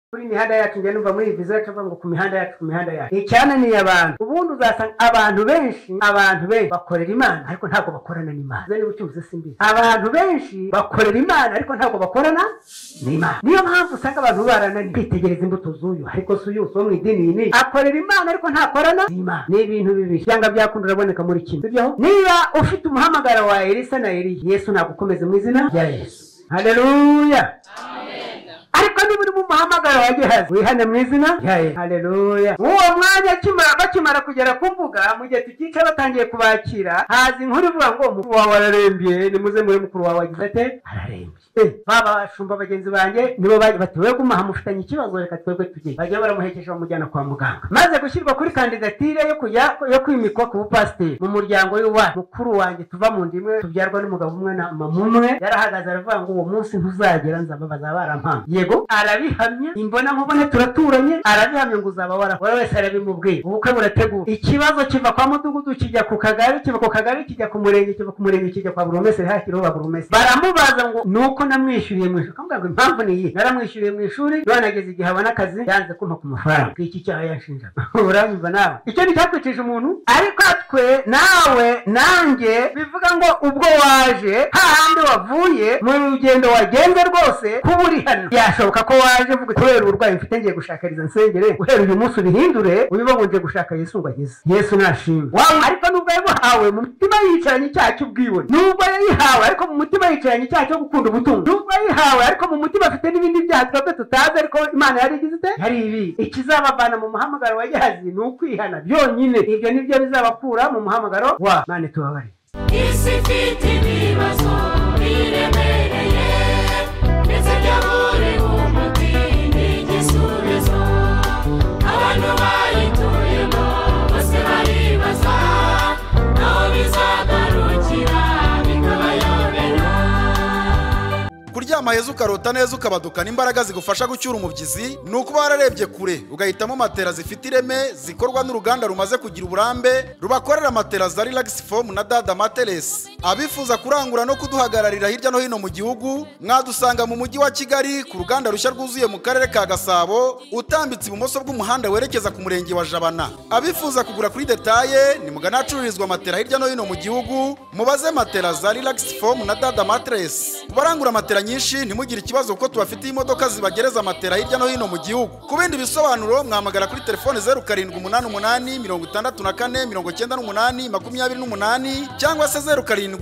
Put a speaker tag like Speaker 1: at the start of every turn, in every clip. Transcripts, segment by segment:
Speaker 1: kuri imihanda yacu njye numva muri viza yacu ngo ku mihanda yacu icyananiye abantu ubundi uzasanga abantu benshi bakorera Imana ariko ntabwo bakorana n'Imana. Zene bucyuze simbi abantu benshi bakorera Imana ariko ntabwo bakorana n'Imana. Niyo mpamvu usanga abantu barananiye kwitegereza imbuto z'uyu ariko suyu so mu idini ni akorera Imana ariko ntakorana n'Imana. Ni ibintu bibi cyangwa byakunda uraboneka muri kimwe. Niba ufite umuhamagaro wa Elisa na Eliya, Yesu nagukomeze mu izina rya Yesu. Haleluya. Ariko niba uri mu muhamagaro wa Gehazi wihane mu izina rya Yesu. Haleluya. Uwo mwanya bakimara kugera ku mbuga mu gihe tukica batangiye kubakira haza inkuru ivuga ngo mukuru wawe ararembye, nimuze muri mukuru wawe agize ate ararembye. Baba bashumba bagenzi banjye nibo batiwe gumaha mufitanye ikibazo reka twebwe tujye bajya baramuhekesha bamujyana kwa muganga. Maze gushyirwa kuri kandidatire yo kwimikwa ku bupasiteri mu muryango w'iwa mukuru wanjye tuva mu ndimwe tubyarwa n'umugabo umwe na mama umwe yarahagaze aravuga ngo uwo munsi ntuzagera nzababaza barampamye. Yego arabihamya imbona nkubone turaturanye arabihamya ngo uzaba wara wese arabimubwiye. Ubukwe burategura ikibazo kiva kwa mudugudu kijya ku kagari kiva ku kagari kijya ku murenge kiva ku murenge kijya kwa burumeseri hakiriho ba burumeseri baramubaza ngo nuko namwishyuriye mu ishuri. Akamubwira ngo impamvu ni iyi naramwishyuriye mu ishuri none ageze igihe abona akazi yanze kumpa ku mafaranga iki cyaha yanshinja. Uranyumva nawe icyo ni cyakwicisha umuntu. Ariko twe nawe nanjye bivuga ngo ubwo waje hahandi wavuye mu rugendo wagenze rwose kuba uri hano yashoboka ko waje uvuga kubera uburwayi mfite ngiye gushakariza nsengere guhera uyu munsi ubihindure ubibonye gushaka Yesu ngo ageze. Yesu nashimwe. Ariko nubwo yabuhawe mu mutima yicaranye icyaha cy'ubwibone, nubwo yayihawe ariko mu mutima yicaranye icyaha cyo gukunda ubutunzi, nubwo yayihawe ariko mu mutima afite n'ibindi byaha twebwe tutazi ariko Imana yari igize ite hari ibi. Ikizabavana mu muhamagaro wa Gehazi ni ukwihana byonyine. Ibyo nibyo bizabakura mu muhamagaro wa Imana tubabare.
Speaker 2: Isi ifite ibibazo biremereye ndetse byaburi umuti n'igisubizo. Abantu bayituyemo bose baribaza aho bizagarukira bikabayobera.
Speaker 3: Kuryama heza ukarota neza ukabadukana imbaraga zigufasha gucyura umubyizi ni ukuba wararebye kure ugahitamo matera zifite ireme zikorwa n'uruganda rumaze kugira uburambe rubakorera matera za Relax Foam na Dada Mattress. Abifuza kurangura no kuduhagararira hirya no hino mu gihugu mwadusanga mu mujyi wa Kigali ku ruganda rushya rwuzuye mu karere ka Gasabo utambitse ibumoso bw'umuhanda werekeza ku murenge wa Jabana. Abifuza kugura kuri detaye ni mugana acururizwa matera hirya no hino mu gihugu mubaze matera za Relax Foam na Dada Mattress. Kubarangura matera nyinshi ntimugire ikibazo kuko tubafitiye imodoka zibagereza matera hirya no hino mu gihugu. Ku bindi bisobanuro mwamagara kuri telefone 0788 64 98 28 cyangwa se 0788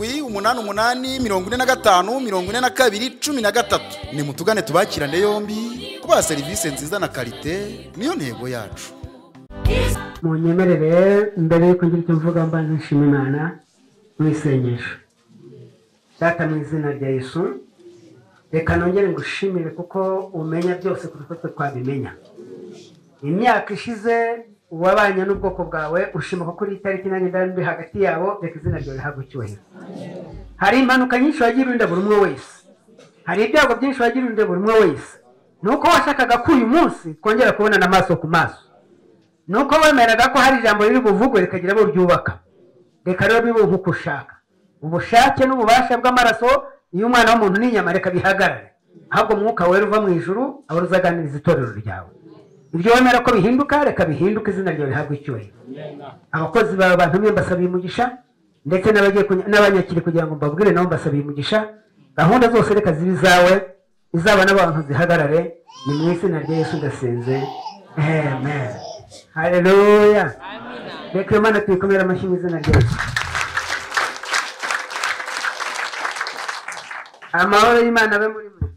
Speaker 3: 45 42 13. Nimutugane tubakirane yombi kuba serivisi nziza na kalite niyo ntego yacu.
Speaker 1: Munyemerere mbere yo kugira icyo mvuga mbanza nshima Imana mu isengesho. Data mu izina rya Yesu reka nongere ngushimire kuko umenya byose kuko twe twabimenya. Imyaka ishize wabanye n'ubwoko bwawe ushima kuri itariki nanjye ndandi hagati yabo reka izina ryawe rihabwe icyubahiro. Hari impanuka nyinshi wagira unda buri umwe wese, hari ibyago byinshi wagira unda buri umwe wese. Nuko washakaga ko uyu munsi twongera kubonana amaso ku maso, nuko wemeraga ko hari ijambo riri buvugwe rikagira abo ryubaka. Reka rero bibe nk'uko ushaka. Ubushake n'ububasha bw'amaraso iyo umwana w'umuntu n'inyama reka bihagarare, ahubwo mwuka wera uva mu ijuru aba uzaganiriza itorero ryawe. Ibyo wemera ko bihinduka reka bihinduke izina ryawe rihabwe icyubahiro. Abakozi bawe bantumye mbasabiye umugisha ndetse n'abanyakiri kugira ngo mbabwire nabo mbasabiye umugisha. Gahunda zose reka zibe izawe izaba n'abantu zihagarare ni mu izina rya Yesu ndasenze amen. Haleluya. Reka Imana tuyikomere amashyi mu izina rya Yesu. Amahoro y'Imana abe muri mwe.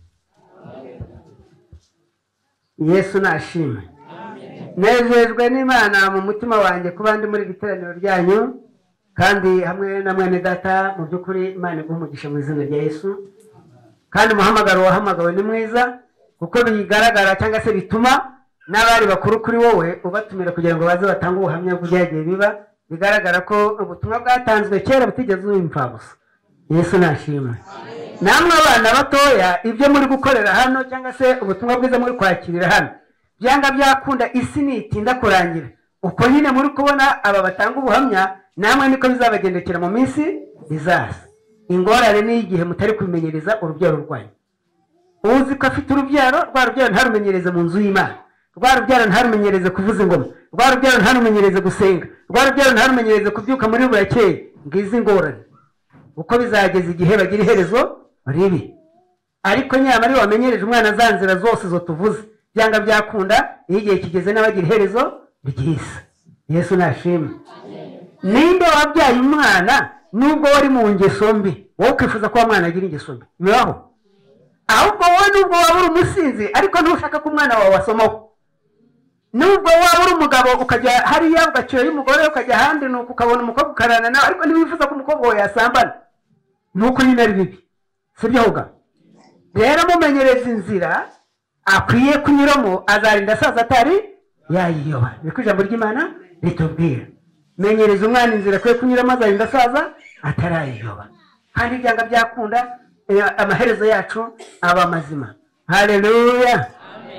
Speaker 1: Yesu nashimwe. Nezejwe n'Imana mu mutima wanjye kuba ndi muri giteraniro ryanyu kandi hamwe na mwene data mu by'ukuri Imana igumugisha mu izina rya Yesu. Kandi umuhamagaro wahamagawe ni mwiza kuko bigaragara cyangwa se bituma n'abari bakuru kuri wowe ubatumira kugira ngo baze batange ubuhamya bw'ibyagiye biba. Bigaragara ko ubutumwa bwatanzwe kera butigeze ubimfa gusa. Yesu nashimwe. Namwe abana batoya ibyo muri gukorera hano cyangwa se ubutumwa bwiza muri kwakirira hano byanga byakunda isi nitinda kurangira. Uko nyine muri kubona aba batanga ubuhamya namwe niko bizabagendekera mu minsi izaza. Ingorane ni igihe mutari kumenyereza urubyaro rwanyu. uzi ko afite urubyaro, rwa rubyaro ntarumenyereze mu nzu y'Imana, rwa rubyaro ntarumenyereze kuvuza ingoma, rwa rubyaro ntarumenyereze gusenga, rwa rubyaro ntarumenyereze kubyuka muri burakeye. Ngizi ingorane uko bizageza igihe bagira iherezo ribi. Ariko nyamara iyo wamenyereje umwana za nzira zose zo tuvuze, byanga byakunda, iyo igihe kigeze n'abagira iherezo ryiza. Yesu nashimwe. Ninde wabyaye umwana nubwo wari mu ngeso mbi, wowe ukifuza ko umwana agira ingeso mbi? Bibaho? Ahubwo wowe nubwo waba uri umusinzi ariko ntushaka ko umwana wawe asomaho. Nubwo waba uri umugabo ukajya hariya ugacira y'umugore ukajya ahandi nuko ukabona umukobwa ukarana nawe, ariko ntiwifuza ko umukobwa wawe yasambana, nuko nyine ari bibi. Sibyo hoga? Rero mumenyereza inzira akwiye kunyuramo, azarinda asaza atari yayiyoba. Niko ijambo ry'Imana ritubwira. Menyereza umwana inzira akwiye kunyuramo, azarinda asaza atarayiyoba. Kandi byanga byakunda amaherezo yacu aba mazima. Haleluya.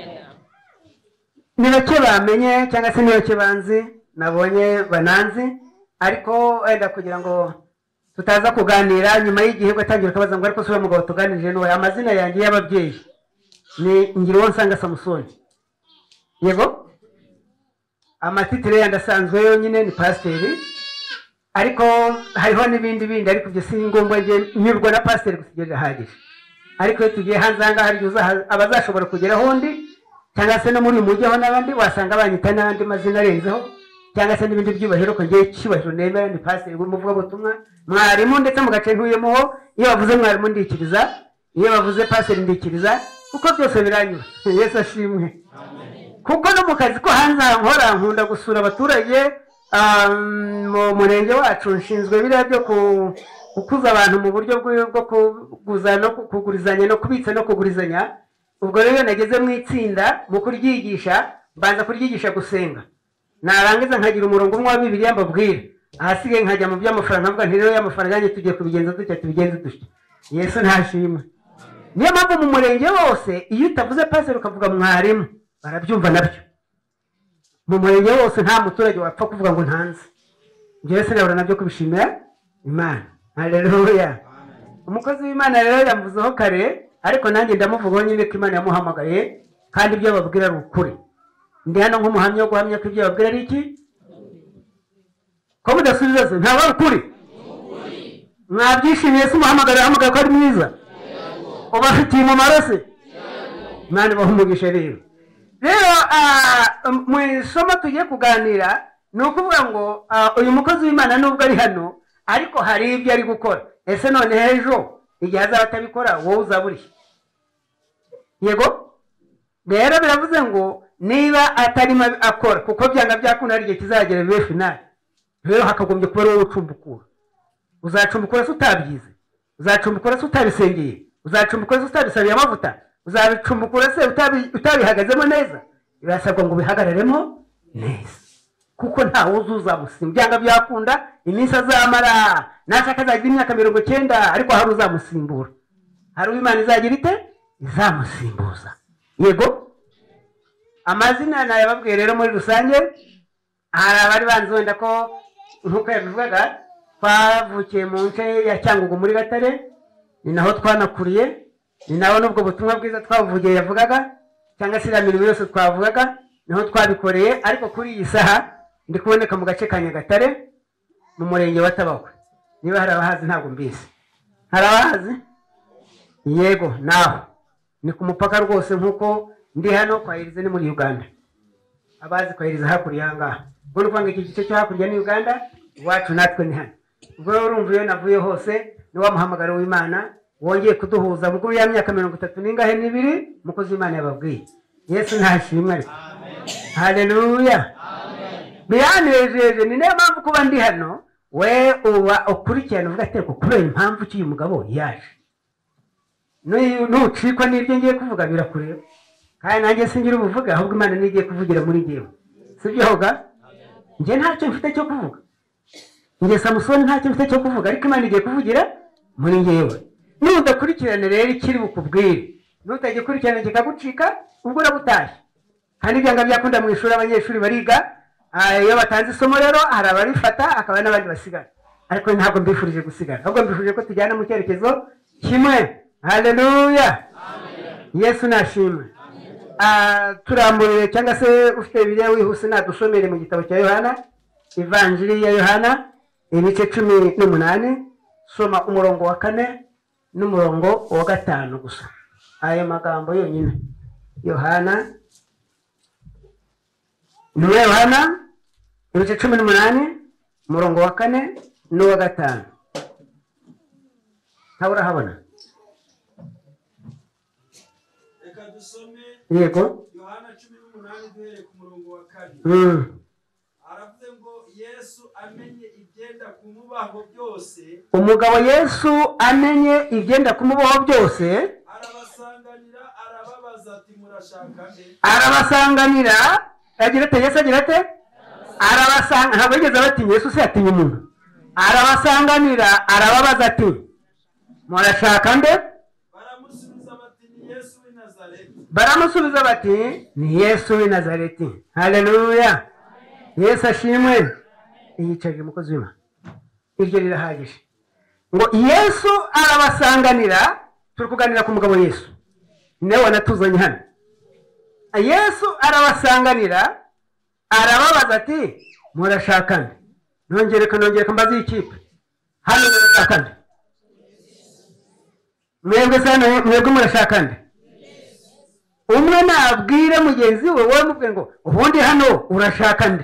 Speaker 1: Ni bake bamenye cyangwa se ni bake banzi, nabonye bananzi, ariko wenda kugira ngo tutaza kuganira nyuma y'igihe gatangira kabaza ngo ariko sura mugabo tuganirije n'uwo. Amazina yanjye y'ababyeyi ni Ngironsanga Samusoni. Yego, amatitire yandasanzwe yonyine ni pasiteri, ariko hariho n'ibindi bindi, ariko ibyo si ngombwa nge nyurwa na pasiteri gusigerera hagije. Ariko iyo tugiye hanze aha ngaha hari abazashobora kugeraho undi, cyangwa se no muri uyu mujyi aho n'abandi wasanga banyita n'andi mazina arenzeho, cyangwa se n'ibindi byubahiro ko ngiye cyubahiro nemera ni pasiteri w'umuvugabutumwa, mwarimu, ndetse mu gace ntuyemo iyo bavuze mwarimu ndikiriza, iyo bavuze pasiteri ndikiriza, kuko byose biranyura. Yesu ashimwe. Kuko no mu kazi ko hanze aha nkora nkunda gusura abaturage mu murenge wacu, nshinzwe biriya byo gukuza abantu mu buryo bwo kuguza no kugurizanya no kubitsa no kugurizanya. Ubwo rero nageze mu itsinda mu kuryigisha, mbanza kuryigisha gusenga, narangiza nkagira umurongo umwe wa Bibiliya mbabwira, ahasigaye nkajya mu by'amafaranga, nkavuga nti rero y'amafaranga yanjye tugiye kubigenza dutya tubigenze dutya. Yesu ntashimwe. Niyo mpamvu mu murenge wose iyo utavuze pasiteri ukavuga mwarimu barabyumva nabyo. Mu murenge wose nta muturage wapfa kuvuga ngo ntanze. Njyewe sinabura nabyo kubishimira Imana. Haleluya. Umukozi w'Imana rero yamvuzeho kare, ariko nanjye ndamuvugaho nyine ko Imana yamuhamagaye kandi ibyo babwira ari ukuri. Ndi hano nk'umuhamya wo guhamya ko ibyo babwira ari iki? Ko mudasubiza se ntabwo ari ukuri? Mwabyishimiye se umuhamagara ahamagara ko ari mwiza? Ubafitiye umumaro se? Imana ibahumugishe rero. Rero mu isomo tugiye kuganira ni ukuvuga ngo uyu mukozi w'Imana nubwo ari hano, ariko hari ibyo ari gukora. Ese none ejo igihe azaba atabikora wowe uzaburiye? Yego, rero biravuze ngo niba atarimo akora, kuko byanga byakunda hari igihe kizagera bibe finali, rero hakagombye kuba wowe ucumbukura. Uzacumbukura se utabyize? Uzacumbukura se utabisengeye? Uzacumbukura se utabisabiye amavuta? Uzabicumbukura se utabihagazemo neza? Birasabwa ngo bihagararemo neza, kuko ntawe uzamusimba. Byanga byakunda iminsi azamara, nashaka azagira imyaka 90, ariko hari uzamusimbura. Hari Imana izagira ite? Izamusimbuza. Yego, amazina nayababwiye rero muri rusange. Hari abari banzi wenda ko nkuko yabivugaga twavukiye mu nce ya Cyangugu muri Gatare, ni naho twanakuriye, ni naho nubwo butumwa bwiza twavugiye yavugaga, cyangwa se iriya mirimo yose twavugaga niho twabikoreye. Ariko kuri iyi saha ndi kuboneka mu gace ka Nyagatare mu murenge wa Tabakwe. Niba hari abahazi ntabwo mbizi. Hari abahazi? Yego, naho ni ku mupaka rwose, nkuko ndi hano kwa Irize ni muri Uganda. Abazi kwa Irize hakurya ahangaha, ubwo ni kwanga iki gice cyo hakurya ni Uganda, iwacu natwe ni hano. Ubwo urumva iyo navuye hose ni wa muhamagaro w'Imana wongeye kuduhuza muri ya myaka 32 mukozi w'Imana yababwiye. Yesu ntashimwe ariko. Haleluya. Biranejeje, ni nayo mpamvu kuba ndi hano. We uba ukurikirana uvuga ati ko kubera impamvu cy'uyu mugabo yaje, nucikwa n'ibyo ngiye kuvuga birakureba, kandi nanjye singira ubuvuga, ahubwo Imana nigiye kuvugira muri njyewe. Sibyo hoga? Njye ntacyo mfite cyo kuvuga, njye Samusoni ntacyo mfite cyo kuvuga, ariko Imana igiye kuvugira muri njyewe. Nudakurikirana rero ikiri bukubwire, nutagikurikirana kikagucika, ubwo urabutashye. Kandi byanga byakunda mu ishuri abanyeshuri bariga, iyo batanze isomo rero hari abarifata akaba n'abandi basigara, ariko ntabwo mbifurije gusigara, ahubwo mbifurije ko tujyana mu cyerekezo kimwe. Haleluya. Yesu nashimwe. Turamburire cyangwa se ufite Bibiliya wihuse nadusomere mu gitabo cya Yohana, Ivanjiri ya Yohana ibice 18, soma umurongo wa 4 n'umurongo wa 5 gusa. Ayo magambo yonyine. Yohana ibice 18 umurongo wa 4 n'uwa 5. Habura habona.
Speaker 4: Reka dusome
Speaker 1: Yego.
Speaker 4: Yohana 18 duhere ku murongo wa 4. Aravuze ngo Yesu amenye ibyenda kumubaho byose.
Speaker 1: Umugabo Yesu amenye ibyenda kumubaho byose.
Speaker 4: Arabasanganira arababaza ati murashaka nde?
Speaker 1: Arabasanganira agira ate Yesu agira ate? Arabasanga ntabwo yigeze batinya Yesu se atinya umuntu. Arabasanganira arababaza ati murashaka nde?
Speaker 4: Baramusubiza bati ni Yesu w'i Nazareti.
Speaker 1: Baramusubiza bati ni Yesu w'i Nazareti. Haleluya. Yesu ashimwe. Yicaje umukozi w'Imana. Iryo rirahagije. Ngo Yesu arabasanganira, turi kuganira ku mugabo Yesu. Nawe wanatuzanye hano. Yesu arabasanganira arababaza ati murashaka nde? Nongereka mbazi ikipe. Hano murashaka nde? Mwebwe murashaka nde? Umwe nabwire mugenzi we wamubwiye ngo ubundi hano urashaka nde?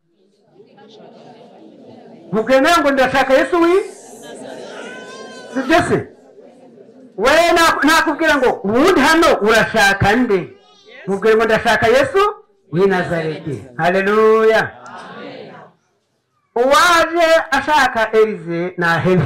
Speaker 1: Mubwiye nawe ngo ndashaka Yesu w'i Nazareti. Wewe nakubwira ngo ubundi hano urashaka nde? Mubwiye ngo ndashaka Yesu w'i Nazareti. Haleluya. Uwaje ashaka Elize nahebe.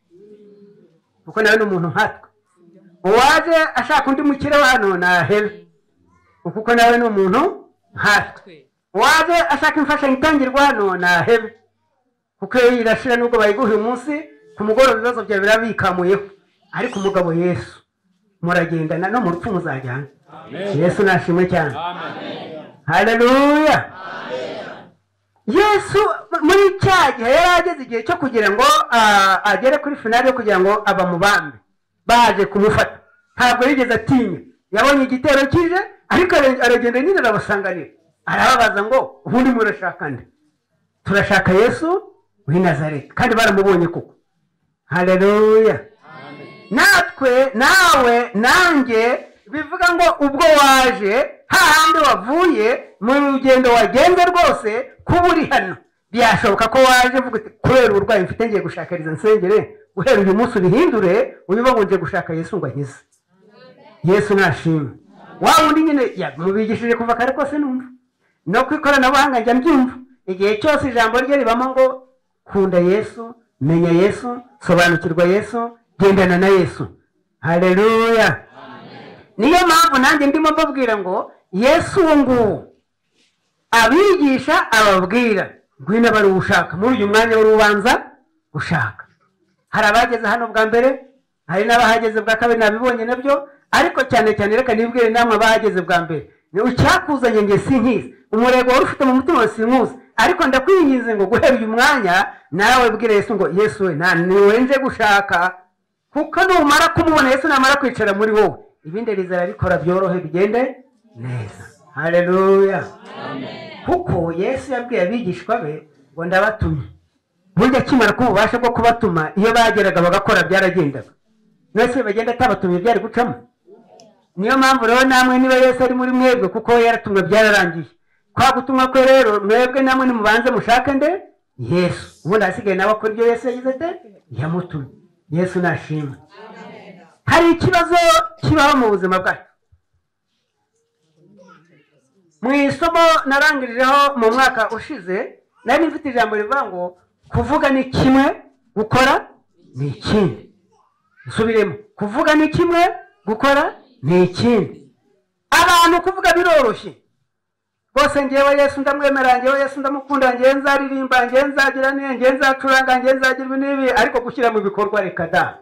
Speaker 1: Kuko nawe n'umuntu nkatwe. Uwaje ashaka undi mukire hano nahebe. Kuko nawe n'umuntu nkatwe. Uwaje ashaka imfashanyo itangirwa hano nahebe. Kuko irashira nubwo bayiguha umunsi ku mugoroba ibibazo bya birabikamuyeho. Ariko umugabo Yesu muragendana no mu rupfu muzajyana. Yesu nashimwe cyane. Haleluya. Yesu muri cyagihe yarageze igihe cyo kugira ngo agere kuri finale yo kugira ngo abamubambe baje kumufata. Ntabwo yigeze atinya. Yabonye igitero kije ariko aragenda nyine arabasanganira. Arababaza ngo ubundi murashaka nde? Turashaka Yesu w'i Nazareti. Kandi baramubonye kuko. Haleluya. Natwe nawe nanjye bivuga ngo ubwo waje hahandi wavuye mu rugendo wagenze rwose kuba uri hano byashoboka ko waje uvuga uti kubera uburwayi mfite ngiye gushakariza nsengere guhera uyu munsi ubihindure ubivuga ngo ngiye gushaka Yesu ngo ankize. Yesu nashimwe. Wa wundi nyine mubigishije kuva kare kose numva no ku ikoranabuhanga njya mbyumva igihe cyose ijambo rye ribamo ngo kunda Yesu, menya Yesu, sobanukirwa Yesu, gendana na Yesu. Haleluya. Niyo mpamvu nanjye ndimo mbabwira ngo Yesu nguwo abigisha ababwira ngwino bari ushaka muri uyu mwanya w'urubanza ushaka. Hari abageze hano bwa mbere, hari n'abahageze bwa kabiri nabibonye nabyo, ariko cyane cyane reka nibwire namwe abahageze bwa mbere. Ni ucyakuzanye nge sinkizi, umurego wari ufite mu mutima sinkuzi, ariko ndakwinginze ngo guhera uyu mwanya nawe bwire Yesu ngo Yesu we niwe nje gushaka, kuko numara kumubona Yesu namara kwicara muri wowe ibindi rizarabikora byorohe bigende neza. Haleluya. Kuko Yesu yabwiye abigishwa be ngo ndabatumye. Burya kimara kububasha bwo kubatuma iyo bageraga bagakora byaragendaga. Nese bagenda atabatumye byari gucamo. Niyo mpamvu rero namwe niba Yesu ari muri mwebwe kuko yaratumwe byararangiye. Kwa gutumwa kwe rero mwebwe namwe nimubanze mushake nde? Yesu. Ubundi hasigaye nawe akora ibyo Yesu yagize ate? Yamutumye. Yesu nashimwe. Hari ikibazo kibaho mu buzima bwacu. Mu isomo narangirijeho mu mwaka ushize nari mfite ijambo rivuga ngo kuvuga ni kimwe, gukora ni ikindi. Nsubiremo, kuvuga ni kimwe, gukora ni ikindi. Abantu kuvuga biroroshye. Bose ngewe Yesu ndamwemera, ngewe Yesu ndamukunda, ngewe nzaririmba, ngewe nzagira ngewe nzacuranga, ngewe nzagira ibi n'ibi, ariko gushyira mu bikorwa reka da.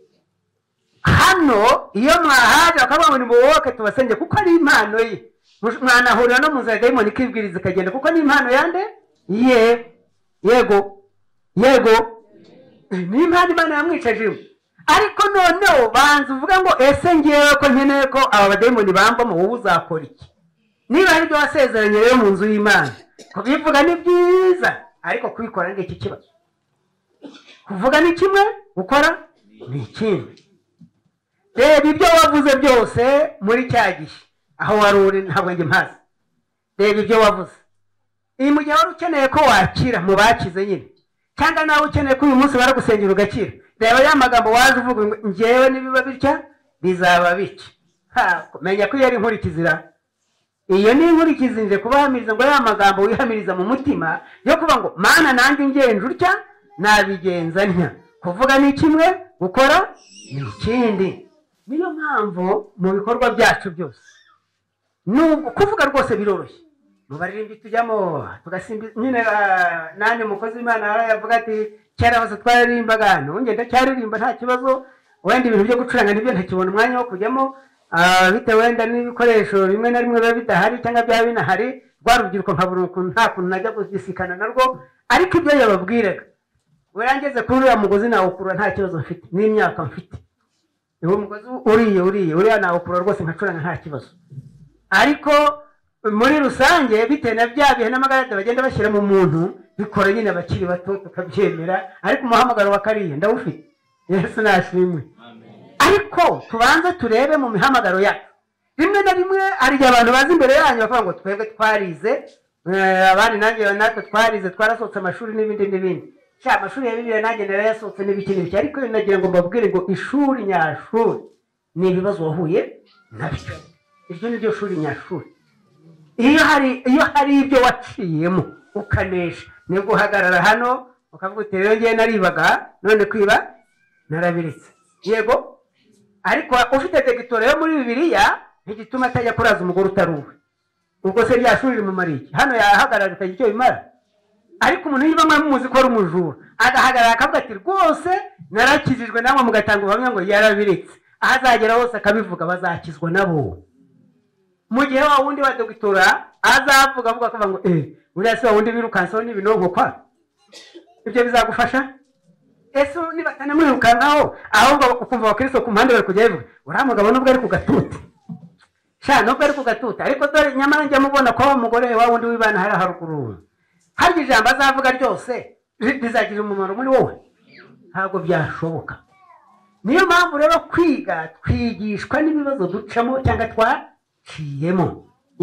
Speaker 1: Hano iyo mwahaje bakavuga ngo nimuwoke tubasenge kuko ari impano ye. Mwanahurira no mu nzira dayimoni ikibwiriza ikagenda kuko ni impano yande? Yego. Ni impano Imana yamwicaje. ariko noneho banza uvuga ngo ese ngewe ko nkeneye ko aba badayimoni bambamo, wowe uzakora iki? Niba ari ibyo wasezeranye rero mu nzu y'Imana, kubivuga ni byiza, ariko kubikora ni iki kibazo. Kuvuga ni kimwe, gukora ni ikindi. Reba ibyo wavuze byose muri cya gihe aho wari uri, ntabwo njye mpazi. Reba ibyo wavuze. Iyi mu gihe wari ukeneye ko wakira mu bakize nyine, cyangwa nawe ukeneye ko uyu munsi baragusengera ugakira, reba ya magambo waje uvuga ngo njyewe nibiba bitya bizaba bitya. Menya ko iyo ari inkurikizira. Iyo ni inkurikizi nje kubahamiriza ngo ya magambo wihamiriza mu mutima yo kuba ngo Mana nanjye ngenje utya nabigenza ntya. Kuvuga ni kimwe, gukora ni ikindi. Niyo mpamvu mu bikorwa byacu byose nubwo kuvuga rwose biroroshye, mu baririmbyi tujyamo tugasimba nyine. Nani mukozi w'Imana yavuga ati cyera hose twaririmbaga, none ndacyaririmba nta kibazo, wenda ibintu byo gucuranga nibyo ntakibona umwanya wo kujyamo, bitewe wenda n'ibikoresho rimwe na rimwe biba bidahari cyangwa byaba binahari. Rwa rubyiruko nkabura ukuntu nta kuntu najya kubisikana narwo, ariko ibyo yababwiraga werangeze kuri uriya mugozi nawukura nta kibazo mfite, n'imyaka mfite. Uwo mugozi uriya nawukura rwose nkacuranga nta kibazo. Ariko muri rusange bitewe na bya bihe n'amagarade bagenda bashyira mu muntu, bikora nyine abakiri bato tukabyemera, ariko umuhamagaro wa kariya ndawufite. Yesu nashimwe. Ariko tubanze turebe mu mihamagaro yacu. Rimwe na rimwe hari abantu bazi imbere yanyu bakavuga ngo twebwe twarize, abandi nanjye natwe twarize, twarasohotse amashuri n'ibindi. Sha amashuri ya Bibiliya nanjye narayasohotse n'ibiki, ariko nagira ngo mbabwire ngo ishuri nyashuri ni ibibazo wahuye nabyo. Iryo ni ryo shuri nyashuri. Iyo hari ibyo waciyemo ukanesha, nibwo uhagarara hano ukavuga uti rero ngiye naribaga, none kwiba narabiretse. Yego, ariko ufite degitore yo muri Bibiliya ntigituma atajya kuraza umugore utaruwe. Ubwo se rya shuri rimumara iki? Hano yahagarara bitagira icyo bimara. Ariko umuntu niba mwamuzi ko ari umujura, agahagarara akavuga ati rwose narakijijwe, namwe mugatanga ubuhamya ngo yarabiretse, ahazagera hose akabivuga, bazakizwa nabo. Mu gihe wa wundi wa dogitora azavuga akavuga ngo uriya si wa wundi birukansaho n'ibinonko kwa, ibyo bizagufasha? Ese niba atanamwirukankaho ahubwo ukumva abakristo ku mpande bari kujya bivuga uriya mugabo nubwo ari ku gatuti, sha nubwo ari ku gatuti, ariko dore nyamara njya mubona ko umugore wa wundi w'ibana hari haruguru. Hari ijambo azavuga ryose rizagira umumaro muri wowe? Ntabwo byashoboka. Niyo mpamvu rero kwiga twigishwa n'ibibazo ducamo cyangwa twaciyemo.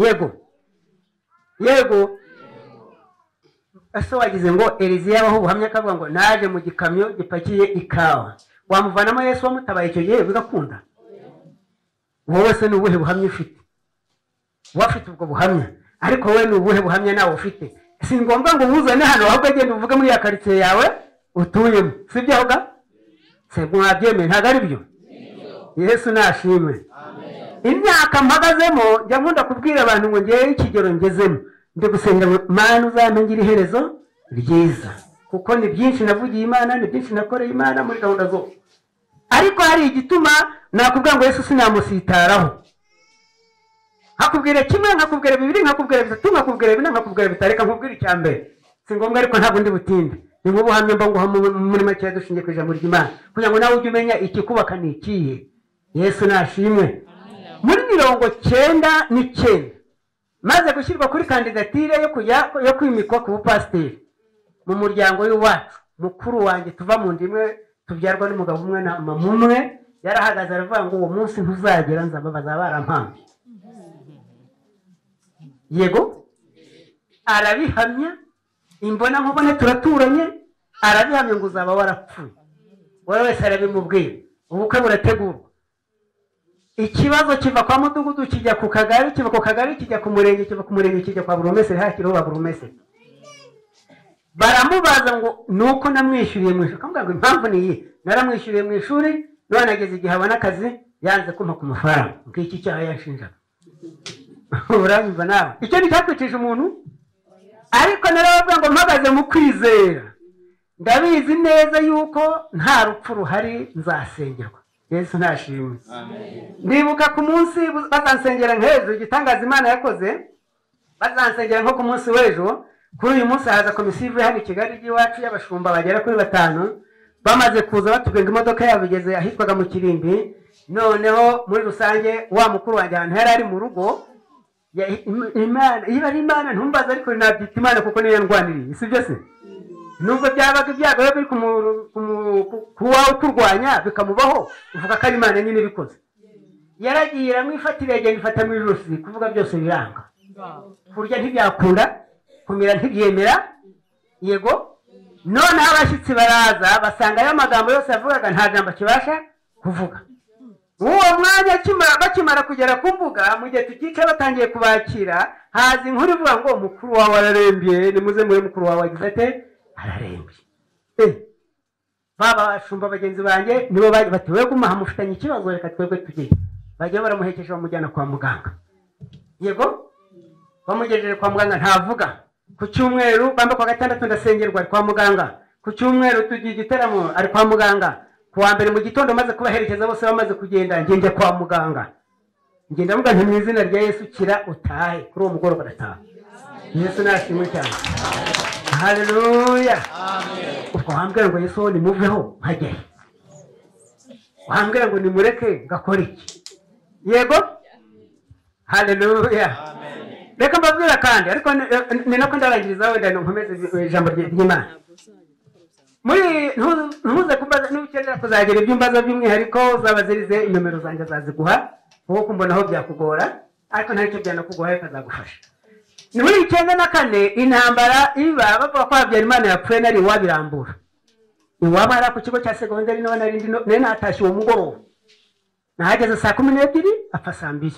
Speaker 1: Yego. Ese wagize ngo Eliziya yabaho ubuhamya akavuga ngo naje mu gikamyo gipakiye ikawa, wamuvanamo Yesu wamutabaye icyo gihe bigakunda? Wowe se ni ubuhe buhamya ufite? Wafite ubwo buhamya, ariko wowe ni ubuhe buhamya nawe ufite? Si ngombwa ngo ubuzane hano, ahubwo agenda uvuge muri ya karitsiye yawe utuyemo, si byo ahubwo? Se mwabyemeye ntabwo ari byo? Yesu nashimwe. Imyaka mpagazemo njya nkunda kubwira abantu ngo ngewe ikigero ngezemo ndi gusenga Mana uzamengire iherezo ryiza, kuko ni byinshi navugiye Imana, ni byinshi nakoreye Imana muri gahunda zose. Ariko hari igituma nakubwira ngo Yesu sinamusitaraho. Hakubwira kimwe, nkakubwira bibiri, nkakubwira bitatu, nkakubwira bine, nkakubwira bitatu, reka nkubwira icya mbere. Si ngombwa ariko ntabwo ndi butinde. Ni nk'ubuhamya mba nguha muri make dushingiye ku ijambo ry'Imana, kugira ngo nawe ujye umenya ikikubaka ni ikihe. Yesu nashimwe. Muri 99 maze gushyirwa kuri kandidatire yo kwimikwa ku bupasiteri mu muryango w'iwacu, mukuru wanjye tuva mu ndimwe tubyarwa n'umugabo umwe na mama umwe, yarahagaze aravuga ngo uwo munsi ntuzagera nzababaza barampamye. Yego, arabihamya, imbona nkubone turaturanye, arabihamya ngo uzaba warapfuye. Wowe wese arabimubwira, ubukwe burategurwa. Ikibazo kiva kwa mudugudu kijya ku kagari, kiva ku kagari kijya ku murenge, kiva ku murenge kijya kwa burumeseri, hakiriho ba burumeseri. Baramubaza ngo nuko namwishyuriye mu ishuri. Kamubwira ngo impamvu ni iyi, naramwishyuriye mu ishuri, none ageze igihe abona akazi yanze kumpa ku mafaranga. Ngiki cyaha yanshinjaga. Uranyumva nawe? Icyo ni cyakwicisha umuntu? Ariko narababwira ngo mpagaze mu kwizera, ndabizi neza yuko nta rupfu ruhari, nzasengerwa. Yesu nashimwe. Ndibuka ku munsi bazansengera nk'ejo, igitangaza Imana yakoze, bazansengera nko ku munsi w'ejo. Kuri uyu munsi haza komisiyo ivuye hano i Kigali y'iwacu y'abashumba bagera kuri 5, bamaze kuza batubwira imodoka yabo igeze ahitwaga mu Kirimbi. Noneho muri rusange wa mukuru wanjye ahantu yari ari mu rugo, Imana iba ari Imana ntumbaza, ariko nabyita Imana kuko niyo ndwaniriye, si byo se? Nubwo byabaga ibyago biri kuwawe kurwanya bikamubaho, uvuga ko ari Imana nyine bikoze. Yaragiye iramwifatira, yagenda ifata mu ijosi, kuvuga byose biranga. Kurya ntibyakunda, kumira ntibyemera, yego. None abashyitsi baraza basanga ayo magambo yose yavugaga nta jambo kibasha kuvuga. Uwo mwanya bakimara kugera ku mbuga, mu gihe tukica batangiye kubakira, haza inkuru ivuga ngo mukuru wawe ararembye, nimuze muri mukuru wawe agize ate ararembye. Baba bashumba bagenzi banjye nibo bati we gumaha mufitanye ikibazo, reka twebwe tugiye. Bajya baramuhekesha bamujyana kwa muganga, yego. Bamugejeje kwa muganga ntavuga. Ku cyumweru bambe kwa gatandatu ndasengerwa ari kwa muganga. Ku cyumweru tugiye igiteramo ari kwa muganga. Kuwa mbere mu gitondo maze kubaherekeza bose bamaze kugenda, ngende kwa muganga. Ngenda muga nti mu izina rya Yesu kira utahe. Kuri uwo mugoroba ndataha. Yesu nashimwe cyane. Haleluya. Amen. Uko hambira ngo Yesu ni muveho nkajye. Hambira ngo nimureke ngakora iki? Yego? Haleluya. Amen. Reka mbabwira kandi ariko ni nako ndarangiriza wenda nkomeze ijambo ry'Imana. Muri ntuze kumbaza n'ukenera kuzagira ibyumbaza by'umwihariko zabazirize inomero zanjye zaziguha kuko kumbona aho byakugora, ariko ntacyo byanakugora reka zagufasha. Ni muri 94 intambara iba bavuga ko Habyarimana yapfuye nari wabirambura. Iwabara ku kigo cya segonderi no narindi nene natashye uwo mugoroba. Nahageze saa 12 apfa saa 2.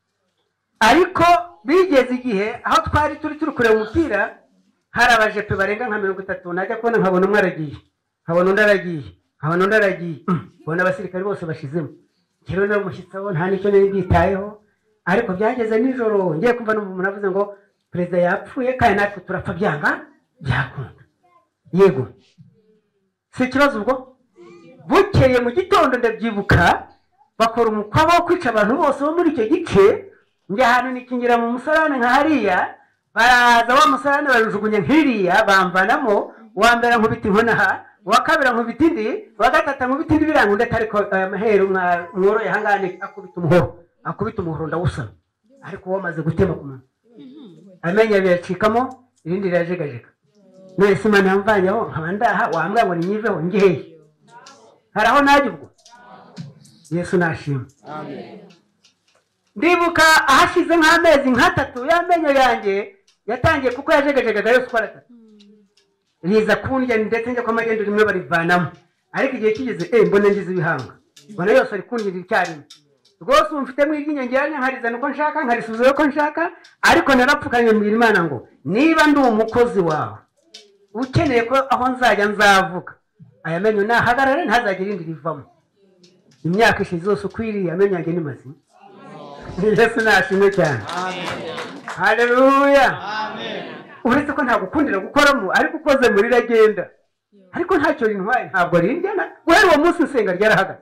Speaker 1: Ariko bigeze igihe aho twari turi kureba umupira, hari abajepe barenga nka 30, najya kubona nkabona umwe aragiye, nkabona undi aragiye, nkabona undi aragiye, bona abasirikare bose bashizemo. Kero no mushyitsaho nta nicyo nari byitayeho, ariko byageze nijoro ngiye kumva n'umuntu avuze ngo perezida yapfuye kandi natwe turapfa byanga byakunda. Yego, si ikibazo ubwo. Bukeye mu gitondo ndabyibuka bakora umukwabo wo kwica abantu bose bo muri icyo gice. Njye ahantu nikingira mu musarane nka hariya, baraza wa musarane barujugunya nkiriya bamvanamo, wa mbere nkubita inkonaha, wa kabiri nkubita indi, wa gatatu nkubita indi biranga undi ariko amaheru mworoye hangane akubita umuhoro ndawusana. Ariko wamaze gutema ku muntu amenya biracikamo, irindi rirajegajega. None se Imana yamvanyeho nkaba ndaha wambwira ngo ninyiveho ngiheye, haraho najye ubwo. Yesu nashimwe. Amen. Ndibuka ahashize nk'amezi nk'atatu y'amenyo yanjye yatangiye kuko yajegajegaga yose uko aratatu. Riza kundya ndetse njya kwa magendo rimwe barivanamo. Ariko igihe kigeze mbona ngize ibihanga. Mbona yose ari kundira icyarimwe. Rwose umfite mu iryinyo njyanye nkarizana uko nshaka, nkarisubiza uko nshaka, ariko narapfukanye mbwira Imana ngo niba ndi umukozi wawe ukeneye ko aho nzajya nzavuga, aya menyo nahagarare ntazagire irindi rivamo. Imyaka ishize yose ukwiriye amenyo yanjye ni mazima. Yesu nashimwe cyane. Amen. Haleluya. Amen. Uretse ko nta gukundira gukoramo, ariko ukoze muri ragenda. Ariko ntacyo rintwaye, ntabwo rindena. Guhera uwo munsi nsenga ryarahagaze.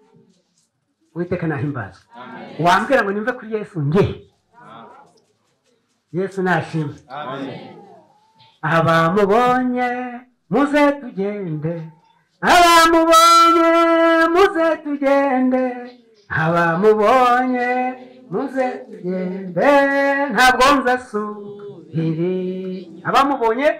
Speaker 1: Uwiteka nahimbaza. Wambwira ngo nimve kuri Yesu nge. Yesu nashimwe. Amen. Abamubonye muze tugende. Abamubonye muze tugende. Abamubonye muze tugende, ntabwo nzasubira. Abamubonye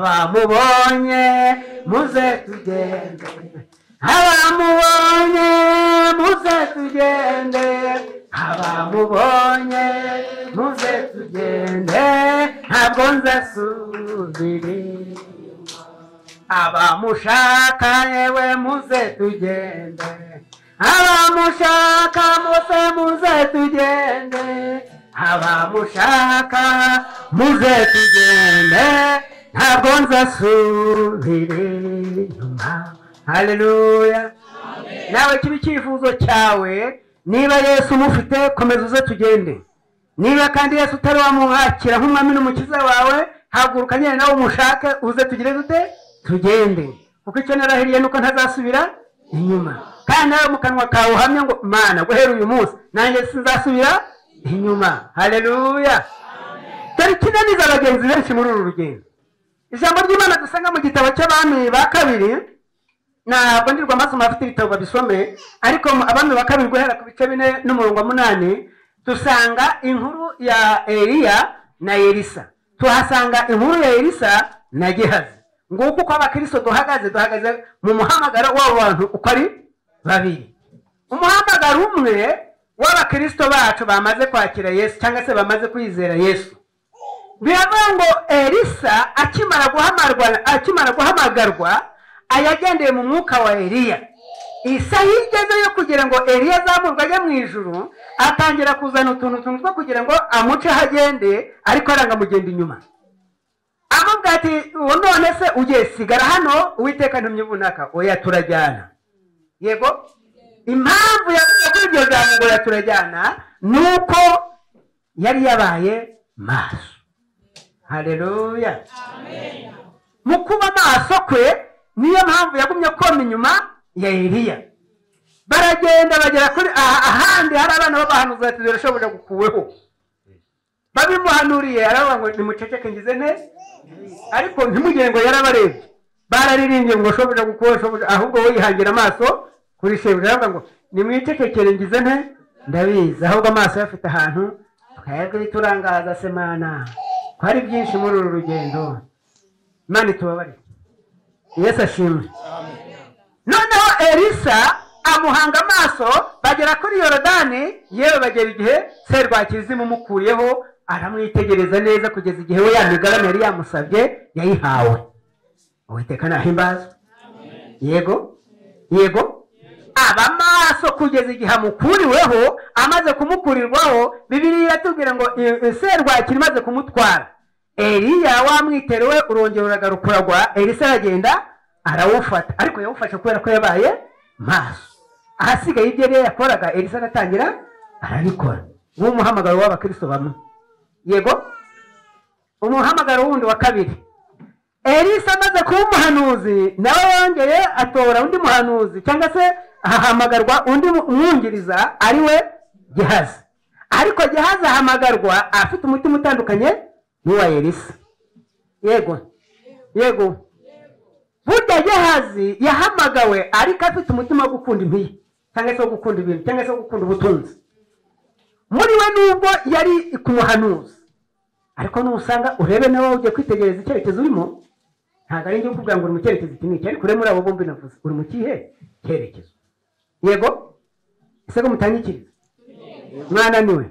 Speaker 1: muze tugende. Abamubonye muze tugende. Abamubonye muze tugende, ntabwo nzasubira. Abamushaka yewe muze tugende. Abamushaka mose muze tugende. Abamushaka muze tugende, ntabwo nzasubira inyuma. Haleluya. Nawe kibi cyifuzo cyawe, niba Yesu umufite komeza uze tugende. Niba kandi Yesu utari wamuhakira nk'umwami n'umukiza wawe, haguruka nyine nawe umushake uze tugire dute tugende. Kuko icyo narahiriye nuko ntazasubira inyuma. Kandi nawe mu kanwa kawe uhamye ngo Mana guhera uyu munsi nanjye sinzasubira inyuma. Haleluya. Dore kinaniza abagenzi benshi muri uru rugendo. Ijambo ry'Imana dusanga mu gitabo cy'Abami ba kabiri ntabwo ndirwa amasomo afite ibitabo babisome, ariko abami ba kabiri guhera ku bice 4 n'umurongo wa 8 dusanga inkuru ya Eliya na Elisa, tuhasanga inkuru ya Elisa na Gehazi. Nguko uko abakristo duhagaze mu muhamagaro w'abantu uko ari babiri. Umuhamagaro umwe w'abakristo bacu bamaze kwakira Yesu cyangwa se bamaze kwizera Yesu. Biravuga ngo Elisa akimara guhamagarwa ayagendeye mu mwuka wa Eliya. Isaha igeze yo kugira ngo Eliya azamurwe ajya mu ijuru, atangira kuzana utuntu two kugira ngo amuce hagende, ariko aranga mugenda inyuma. Amubwira ati none se ugiye sigara hano, Uwiteka ntumye bunaka, oya turajyana. Yego, impamvu yavuze kuri ibyo jambo ngo yaturajyana nuko yari yabaye maso. Haleluya, amen. Mu kuba maso kwe niyo mpamvu yagumye koma inyuma ya Eliya. Baragenda bagera kuri ahandi hari abana b'abahanuzi ati birashoboje gukuweho. Babimuhanuriye aravuga ngo nimuceceke ngize nte, ariko ntimugire ngo yarabarebye. Bararirimbye ngo shoboje gukuweho, ahubwo we yihangira amaso kuri shebuja, aravuga ngo nimwicecekere ngize nte, ndabizi. Ahubwo amaso yafite ahantu twebwe turangaza semana. Hari byinshi muri uru rugendo. Imana itubabarire. Yesu ashimwe. Noneho Elisa amuhanga amaso, bagera kuri Yorodani, yewe bagera igihe serwakizimu umukuriyeho, aramwitegereza neza kugeza igihe we ya migarame yari yamusabye yayihawe. Uwiteka nahimbazwe. Yego, yego. Aba maso kugeza igihe amukuriweho, amaze kumukurirwaho, Bibiliya iratubwira ngo serwakiri maze kumutwara, Eliya wamwiterewe urongera uragarukuragwa, Elisa aragenda arawufata, ariko yawufashe kubera ko yabaye maso. Ahasigaye ibyo rero yakoraga Elisa aratangira arabikora. Uwo muhamagaro w'abakristo bamwe. Yego, umuhamagaro wundi wa kabiri, Elisa amaze kuba umuhanuzi, nawe yongeye atora undi muhanuzi cyangwa se ahamagarwa undi umwungiriza, ari we Gehazi. Ariko Gehazi ahamagarwa afite umutima utandukanye n'uwa Elisa. Yego, yego. Burya Gehazi yahamagawe ariko afite umutima wo gukunda impiya cyangwa se wo gukunda ibintu cyangwa se wo gukunda ubutunzi. Muri we nubwo yari kumuhanuzi, ariko nusanga urebe nawe ugiye kwitegereza icyerekezo urimo, ntabwo ari njye kuvuga ngo uri mu cyerekezo iki n'iki, ariko urebe muri abo bombi navuze uri mu kihe cyerekezo. Yego, ese ko mutanyikiriza mwana niwe.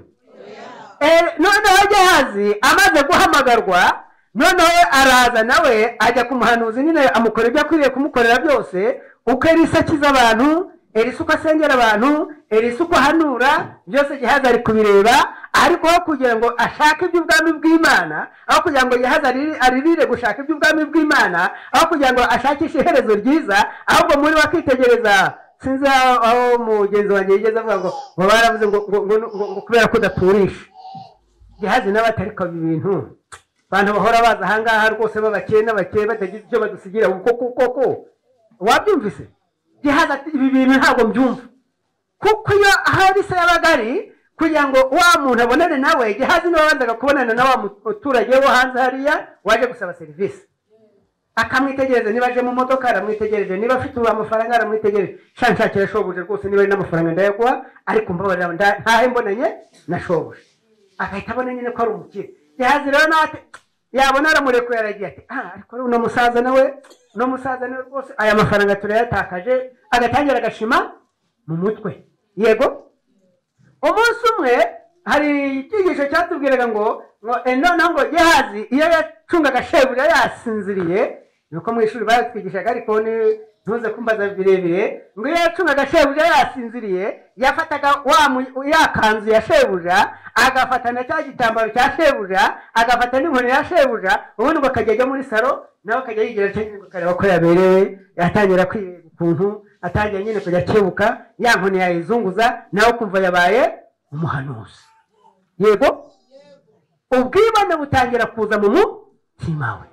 Speaker 1: Noneho Gehazi amaze guhamagarwa, noneho araza nawe ajya kumuhanuzi, nyine amukora ibyo akwiriye kumukorera byose. Uko Elisa akiza abantu, Elisa uko asengera abantu, Elisa uko ahanura, byose Gehazi ari kubireba. Ariko aho kugira ngo ashake iby'ubwami bw'Imana, aho kugira ngo Gehazi aririre gushaka iby'ubwami bw'Imana, aho kugira ngo ashakishe iherezo ryiza, ahubwo muri wakitegereza. Sinzi aho mugenzi wanjye yigeze avuga ngo baravuze ngo kubera ko udaturisha. Gehazi nawe atari ko ibintu abantu bahora baza ahangaha rwose babakene batagize icyo badusigira koko wabyumvise. Gehazi ati ibi bintu ntabwo mbyumva, kuko iyo ahari se y'abagari kugira ngo wa muntu abonane nawe, Gehazi niwe wabanzaga kubonana na wa muturage wo hanze hariya waje gusaba serivisi, akamwitegereza. Niba aje mu modoka aramwitegereje, niba afite amafaranga aramwitegereje. Shanshakira shobuja rwose, niba ari n'amafaranga ndayaguha, ariko mbabarira ntahe mbonanye na shobuja. Agahita abona nyine ko ari umukire. Gehazi rero nawe yabona aramurekuye, aragiye ati ariko uno musaza nawe rwose aya mafaranga turayatakaje. Agatangira agashima mu mutwe. Yego, umunsi umwe hari icyigisho cyatubwiraga ngo noneho ngo Gehazi iyo yacungaga shebuja yasinziriye, nuko mu ishuri baratwigishaga, ariko ntuze kumbaza birebire, ngo iyo yacungaga shebuja yasinziriye, yafataga ya kanzu ya shebuja, agafata na cya gitambaro cya shebuja, agafata n'inkoni ya shebuja, ubundi ngo akajya ajya muri salo, nawe akajya yigira cyangwa akareba ko yaberewe. Yatangira kwireba ukuntu atangiye nyine kujya akebuka, ya nkoni yayizunguza, nawe kumva yabaye umuhanuzi. Yego, ubwibone butangira kuza mu mutima we.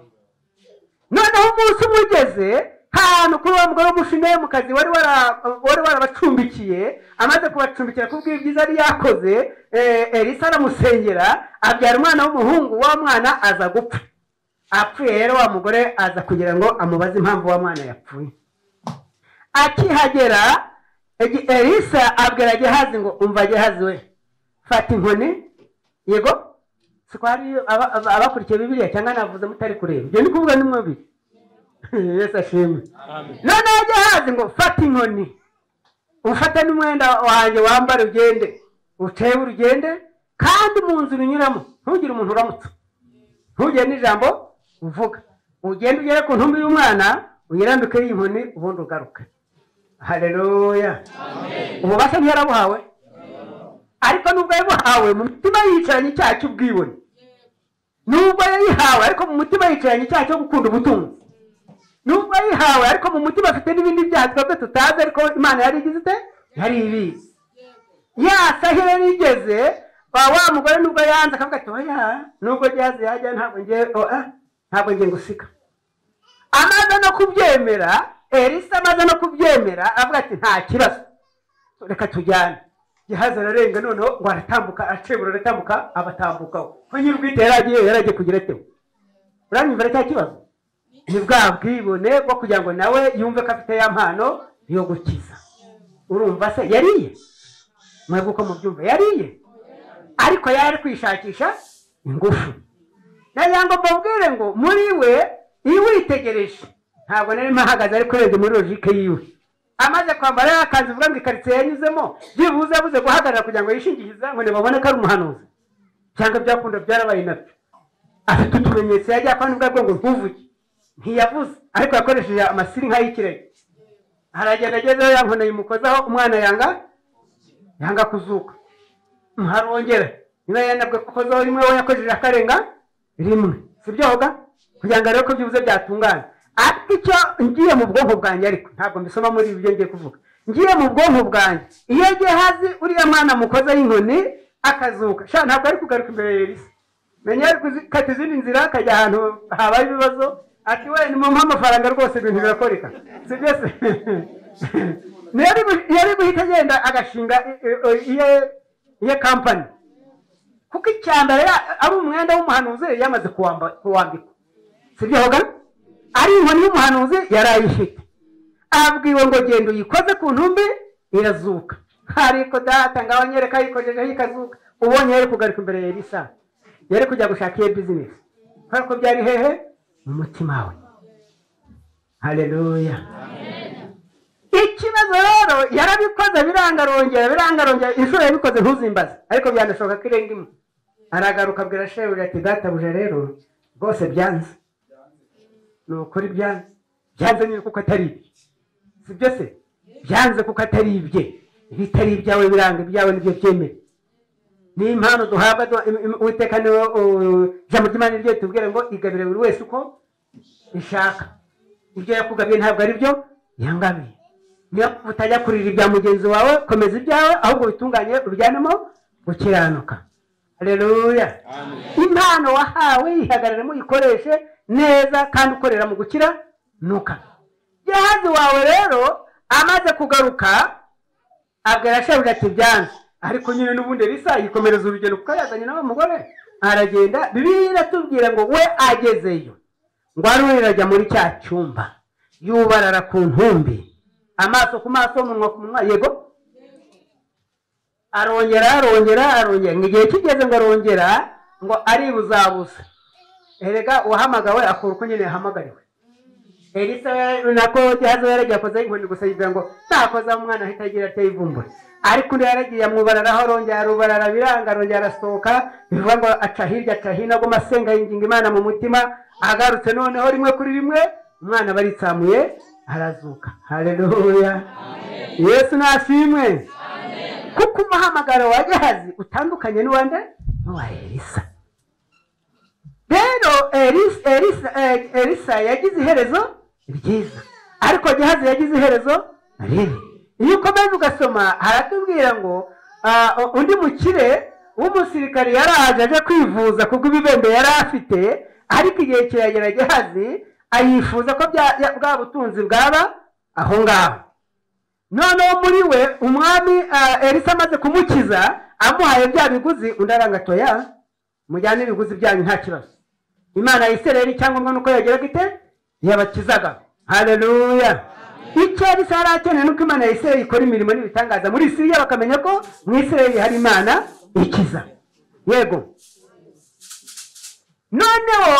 Speaker 1: Noneho umunsi umugeze ahantu kuri wa mugore w'umushinga mu kazi wari warabacumbikiye, amaze kubacumbikira kubw'ibyiza yari yakoze, Elisa aramusengera, abyara umwana w'umuhungu. Wa mwana aza gupfa. Apfuye rero wa mugore aza kugira ngo amubaze impamvu wa mwana yapfuye. akihagera Elisa abwira Gehazi ngo umva Gehazi we fata inkoni yego siko hari abakurikiye Bibiliya cyangwa navuze mutari kureba ibyo ni kuvuga ni mwabi Yesu ashimwe none Gehazi ngo fata inkoni ufata n'umwenda wanjye wambara ugende uteye urugende kandi mu nzu unyuramo ntugire umuntu uramutse ntugire n'ijambo uvuga ugende ugere ku ntumbi y'umwana uyirambike y'inkoni ubundi ugaruke. Haleluya. Ububasha ntiyarabuhawe ariko nubwo yabuhawe mu mutima yicaranye icyaha cy'ubwibone, nubwo yayihawe ariko mu mutima yicaranye icyaha cyo gukunda ubutunzi, nubwo yayihawe ariko mu mutima afite n'ibindi byaha twebwe tutazi ariko Imana yari igize ite yari ibizi. Ya sahira rigeze wa mugore nubwo yanze akavuga ati oya nubwo Gehazi yajya ntabwo ngiye ngusika. Amaze no kubyemera Elisa amaze no kubyemera avuga ati nta kibazo reka tujyane. Gehazi ararenga noneho ngo aratambuka acebura aratambuka abatambukaho ko nyir'ubwite yaragiye kugira ate. Uranyumva cya kibazo ni bwa bwibone bwo kugira ngo nawe yumve ko afite ya mpano yo gukiza. Urumva se yariye mwebwe uko mubyumva yariye ariko yari kwishakisha ingufu. Nayango mbabwire ngo muri we iwitegereje ntabwo nari mpahagaze ariko rege muri logique yiwe amaze kwambara yakanze uvuga ngo ikaritsiye yanyuzemo byibuze abuze guhagarara kugira ngo yishingize ngo nibabone ko ari umuhanuzi cyangwa byakunda byarabaye nabyo. Afite utumenyetso yagiye akora nubwo ngo ntuvuge ntiyavuze ariko yakoresheje amasiri nk'ay'ikirere. Haragenda agezeho yankona yimukozaho umwana yanga kuzuka muharongera niba yanabwe kukozaho rimwe we yakojeje akarenga rimwe sibyo hoga kugira ngo rero ko byibuze byatungana. Ariko icyo ngiye mu bwonko bwanjye ariko ntabwo mbisoma muri ibyo ngiye kuvuga ngiye mu bwonko bwanjye iyo Gehazi uriya mwana mukoza y'inkoni akazuka sha ntabwo ari kugaruka imbere ya Elisa menya ari kuzikata izindi nzira akajya ahantu habaye ibibazo ati we ni mu amafaranga rwose ibintu birakoreka sibyo se yari guhita agenda agashinga iye kampani kuko icyambere ari umwenda w'umuhanuzi yamaze kuwambikwa sibyo hoga ari inkoni y'umuhanuzi yarayifite. Abwiwe ngo genda uyikoze ku ntumbi irazuka ariko data ngaho nyereka yikojeje ikazuka. Ubonye yari kugaruka imbere ya Elisa yari kujya gushaka iyo business ariko byari hehe mu mutima we. Haleluya. Ikibazo rero yarabikoze birangarongera inshuro yabikoze ntuzimbaze ariko byanashoboka ko irenga imwe. Aragaruka abwira shebuja ati databuja rero rwose byanze nukuri byanze ni kuko atari ibye sibyo se byanze kuko atari ibye ibitari ibyawe biranga ibyawe nibyo byemere. Ni impano duhabwa Uwiteka niwe ijambo ry'Imana ryo tubwire ngo igabire buri wese uko ishaka. Ibyo yakugabiye ntabwo ari byo yangabiye. Niyo utajya kurira ibya mugenzi wawe komeza ibyawe ahubwo bitunganye ubijyanemo gukiranuka. Haleluya. Impano wahawe yihagararemo uyikoreshe neza kandi ukorera mu gukira nuka. Gehazi wawe rero amaze kugaruka abwira shebuja ati byanze ariko nyine n'ubundi Elisa yikomereza urugendo kuko yazanye nawe mugore aragenda. Bibiliya iratubwira ngo we agezeyo ngo arurira muri cya cyumba yubarara ku ntumbi amaso ku maso umunwa ku munwa yego arongera ngiye kigeze ngo arongera ngo ari buzabusa. Erega uhamagawe akora uko nyine yahamagariwe. Elisa nako Gehazi yaragiye akoza inkoni gusa yivuga ngo takoza umwana ahita agira ati ivumbura ariko undi yaragiye amubararaho arongera arubarara biranga arongera arasohoka bivuga ngo aca hirya aca hino ngo masenga yinginga Imana mu mutima. Agarutse noneho rimwe kuri rimwe umwana baritsamuye arazuka. Haleluya. Yesu nashimwe. Kuko umuhamagaro wa Gehazi utandukanye n'uwande n'uwa Elisa. Rero Elisa yagize iherezo ryiza ariko Gehazi yagize iherezo ribi. Iyo ukomeza ugasoma haratubwira ngo undi mukire w'umusirikare yaraje aje kwivuza kubwo ibibembe yari afite ariko igihe kiragera Gehazi ayifuza ko bwa butunzi bwaba aho ngaho. Noneho muri we umwami Elisa amaze kumukiza amuhaye bya biguzi undi arangatoya mujyane ibiguzi byanyu nta kibazo. Imana ya Isirayeli cyangwa ngo nuko yageraga ite yabakizaga. Haleluya. icyo Elisa yari akeneye nuko Imana ya Isirayeli ikora imirimo n'ibitangaza muri Siriya, bakamenya ko mu Isirayeli hari Imana ikiza. Yego, noneho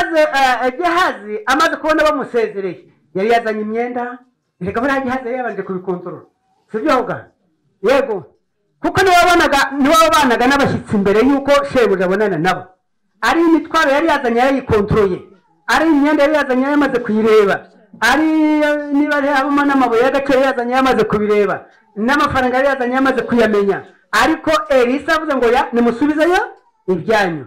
Speaker 1: Gehazi amaze kubona bamusezereye, yari yazanye imyenda, reka buriya Gehazi yari yabanje kubikontorora, sibyo hoga? Yego, kuko niwe wabanaga n'abashyitsi mbere y'uko shebuja abonana nabo. Ari imitwaro yari yazanye yayikontroye, ari imyenda yari yazanye yamaze kuyireba, ari niba harimo n'amabuye y'agaciro yazanye yamaze kubireba, n'amafaranga yari yazanye yamaze kuyamenya. Ariko Elisa avuze ngo ya nimusubizeyo ibyanyu.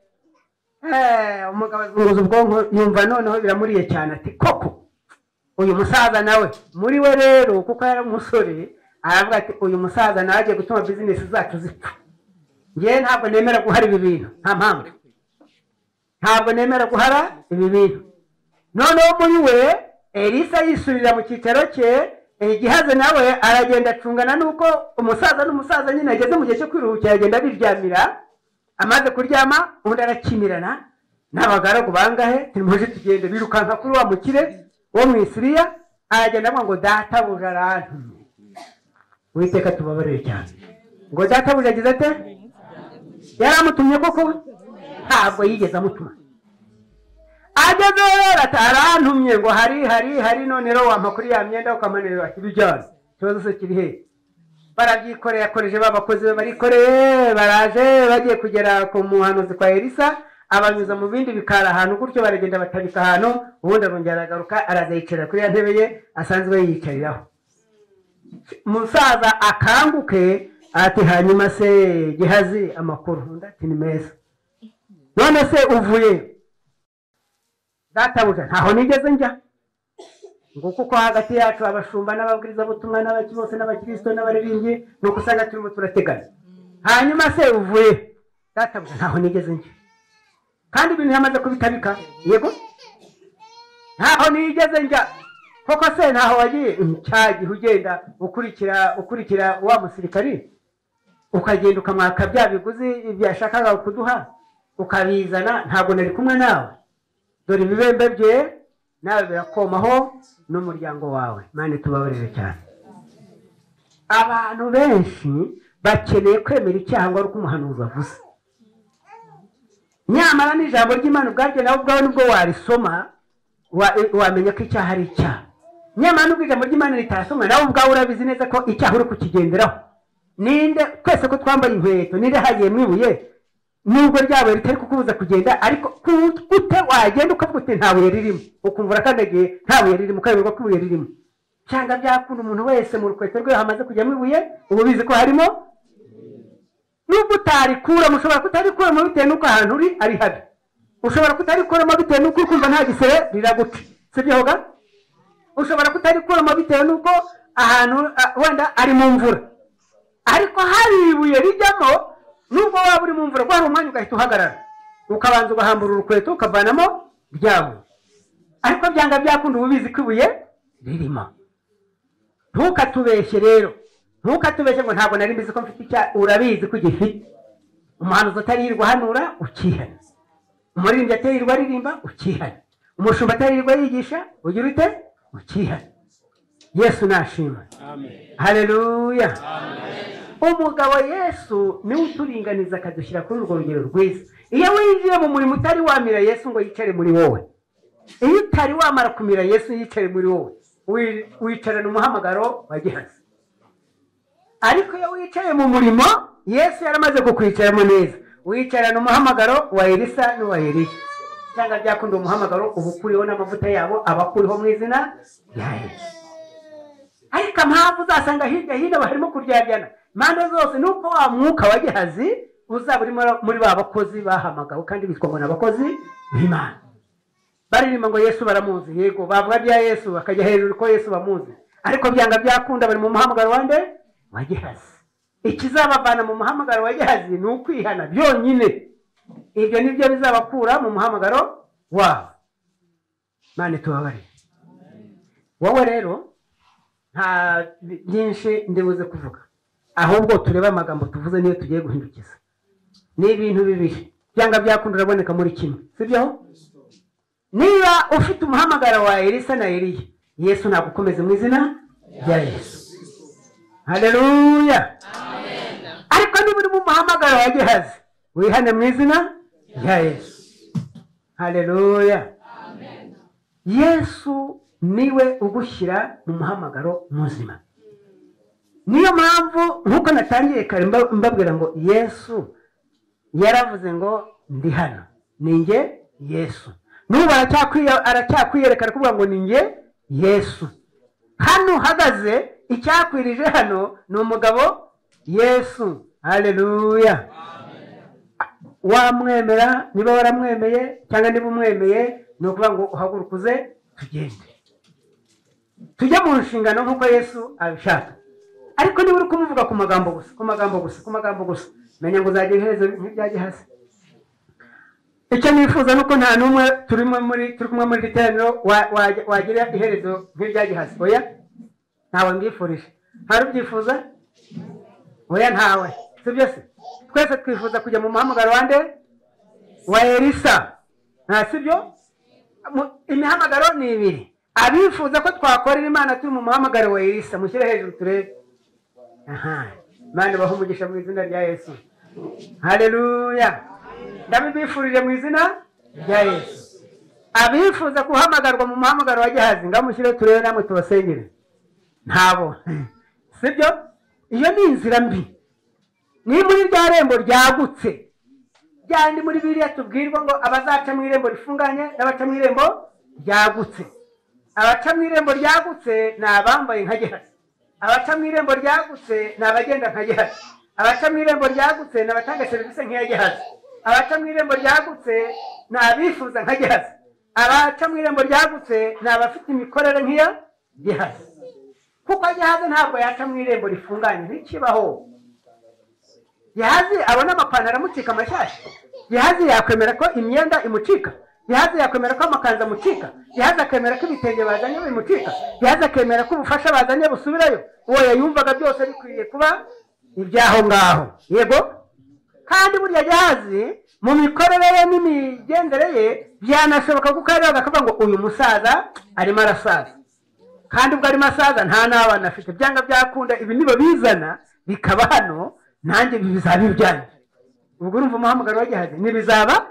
Speaker 1: Umugabo azunguza ubwonko yumva noneho biramuriye cyane, ati koko uyu musaza nawe muri we rero, kuko yari umusore, aravuga ati uyu musaza nawe agiye gutuma bizinesi zacu zipfa. Ngewe ntabwo nemera guhara ibi bintu, nta mpamvu, ntabwo nemera guhara ibi bintu. Noneho muri we Elisa yisubirira mu cyicaro cye, Gehazi nawe aragenda acungana nuko umusaza n'umusaza nyine ageze mu gihe cyo kwiruhukira, agenda biryamira. Amaze kuryama undi arakimirana n'abagaragu bangahe, timuje tugende birukanka kuri wa mukire wo mu Isiriya, aragenda avuga ngo databuja arantumye. Uwiteka tubabarire cyane. Ngo databuja agize ate? Yaramutumye koko? Ntabwo yigeze amutuma. Ageze rero ati arantumye ngo hari none rero wampa kuri ya myenda ukamanirira ati bijyana. Ikibazo se kiri he? Barabyikoreye, yakoreje babakozi be barikoreye, baraje bagiye kugera ku muhanuzi kwa Elisa, abanyuza mu bindi bikara ahantu gutyo, baragenda batabika ahantu, ubundi arongera aragaruka araza yicara kuri ya ntebe ye asanzwe yiyicariraho. Musaza akanguke ati hanyuma se Gehazi amakuru? Undi ati ni meza. None se uvuye? Databuja ntaho nigeze njya, ngo kuko hagati yacu abashumba n'ababwiriza butumwa n'abaki bose n'abakristo n'abaririmbyi nuko usanga turimo turateganya. Hanyuma se uvuye? Databuja ntaho nigeze njya, kandi ibintu yamaze kubitabika. Yego, ntaho nigeze njya. Koko se ntaho wagiye? Cyagihe ugenda ukurikira wa musirikari, ukagenda ukamwaka bya biguzi byashakaga kuduha ukabizana, ntabwo nari kumwe nawe. Dore ibibembe bye nawe birakomaho n'umuryango wawe. Mane tubabarire cyane. Abantu benshi bakeneye kwemera icyaha ngo ari uko umuhanuzi avuze. Nyamara n'ijambo ry'Imana ubwaryo nawe ubwawe nubwo warisoma wamenya ko icyaha ari icyaha. Nyamara nubwo ijambo ry'Imana ritasomwa, nawe ubwawe urabizi neza ko icyaha uri kukigenderaho. Ninde twese ko twambaye inkweto, ninde hagiye mwibuye nubwo ryawe ritari kukubuza kugenda, ariko gute wagenda ukavuga uti nta buye ririmo, ukumva urakandagiye nta buye ririmo, ukayoberwa ko ibuye ririmo. Cyangwa byakunda umuntu wese mu rukweto rwe hamaze kujyamo ibuye, ubu bizi ko harimo. Nubwo utarikuramo, ushobora kutarikuramo bitewe n'uko ahantu uri ari habi, ushobora kutarikuramo bitewe n'uko ukumva nta gisebe riraguca, sibyo hoga? Ushobora kutarikuramo bitewe n'uko ahantu wenda ari mu mvura, ariko hari ibuye rijyamo. Nubwo waba uri mu mvura, hari umwanya ugahita uhagarara ukabanza ugahambura urukweto ukavanamo ryawe, ariko byanga byakunda ubu bizi ko ibuye ririmo. Ntukatubeshye rero, ntukatubeshye ngo ntabwo nari mbizi ko mfite icyaha. Urabizi ko ugifite. Umuhanuzi atarirwa hanura ukihana, umuririmbyi atarirwa aririmba ukihana, umushumba atarirwa yigisha ugira ute? Ukihana. Yesu nashima. Amen. Haleluya. Amen. Umugabo Yesu niwe uturinganiza akadushyira kuri urwo rugero rwiza. Iyo winjiye mu murimo utari wamira Yesu ngo yicare muri wowe, iyo utari wamara kumira Yesu yicare muri wowe, wicarana umuhamagaro wa Gehazi. Ariko iyo wicaye mu murimo Yesu yaramaze kukwicaramo neza, wicarana umuhamagaro wa Elisa n'uwa Eliya. Cyangwa byakunda umuhamagaro ubukuriho n'amavuta yabo abakuriho mu izina rya Yesu. Ariko mpamvu uzasanga hirya hino barimo kuryaryana mande zose, nuko wa mwuka wa Gehazi uzaba uri muri ba bakozi bahamagawe kandi bitwa ngo n'abakozi b'Imana. Baririmba ngo Yesu baramuzi. Yego, bavuga bya Yesu bakajya hejuru ko Yesu bamuzi, ariko byanga byakunda bari mu muhamagaro wande wa Gehazi. Ikizabavana mu muhamagaro wa Gehazi ni ukwihana byonyine. Ibyo nibyo bizabakura mu muhamagaro wabo. Mane tubabarire. Wowe rero nta byinshi ndibuze kuvuga, ahubwo tureba amagambo tuvuze niyo tugiye guhindukiza. Ni ibintu bibiri byanga byakunda uraboneka muri kimwe, sibyo? Niba ufite umuhamagaro wa Elisa na Eliya, Yesu nagukomeze mu izina rya Yesu. Haleluya. Ariko niba uri mu muhamagaro wa Gehazi wihane mu izina rya Yesu. Haleluya. Yesu niwe ugushyira mu muhamagaro muzima. Niyo mpamvu nkuko natangiye kare mbabwira ngo Yesu yaravuze ngo ndi hano, ninjye Yesu. Nubu aracyakwiyereka kuvuga ngo ninjye Yesu. Hano hagaze icyakwirije hano ni umugabo Yesu. Haleluya. Wamwemera, niba waramwemeye cyangwa niba umwemeye, ni ukuvuga ngo uhagurukuze tugende, tujye mu nshingano nk'uko Yesu abishaka. Ariko niba uri kumuvuga ku magambo gusa, menya ngo uzagira iherezo nk'irya Gehazi. Icyo nifuza nuko nta n'umwe turi kumwe muri giteraniro wagira iherezo nk'irya Gehazi. Oya, ntawe mbifurije. Hari ubyifuza? Oya, ntawe. Si byo se? Twese twifuza kujya mu muhamagaro wa Elisa. Si byo? Imihamagaro ni ibiri. Abifuza ko twakorera Imana turi mu muhamagaro wa Elisa, mushyire hejuru turebe. Imana ibahe umugisha mu izina rya Yesu. Haleluya. Ndabibifurije mu izina rya Yesu. Abifuza guhamagarwa mu muhamagaro wa Gehazi, ngamushyire turebe namwe tubasengere. Ntabo. Si byo? Iyo ni inzira mbi. Ni muri rya rembo ryagutse. Byandi muri Bibiliya tubwirwa ngo abazaca mu irembo rifunganye n'abaca mu irembo ryagutse. Abaca mu irembo ryagutse ni abambaye nka Gehazi. Abaca mu irembo ryagutse ni abagenda nka Gehazi. Abaca mu irembo ryagutse ni abatanga serivisi nk'iya Gehazi. Abaca mu irembo ryagutse ni abifuza nka Gehazi. Abaca mu irembo ryagutse ni abafite imikorere nk'iya Gehazi. Kuko Gehazi ntabwo yaca mu irembo rifunganye, ntikibaho. Gehazi abona amapantaro amucika amashyashya. Gehazi yakwemera ko imyenda imucika. Gehazi yakwemera ko amakanzu amucika. Gehazi akemera ko ibitenge bazanye bimucika. Gehazi akemera ko ubufasha bazanye busubirayo. Uwo yumvaga byose bikwiriye kuba ibyaho ngaho. Yego? Kandi burya Gehazi mu mikorere ye n'imigendere ye byanashoboka kuko yari akavuga ngo uyu musaza arimo arasaza. Kandi ubwo arimo asaza nta n'abana afite. Byanga byakunda ibi nibo bizana bikaba hano, nanjye bizaba ibyanjye. Ubwo urumva umuhamagaro wa Gehazi nibizaba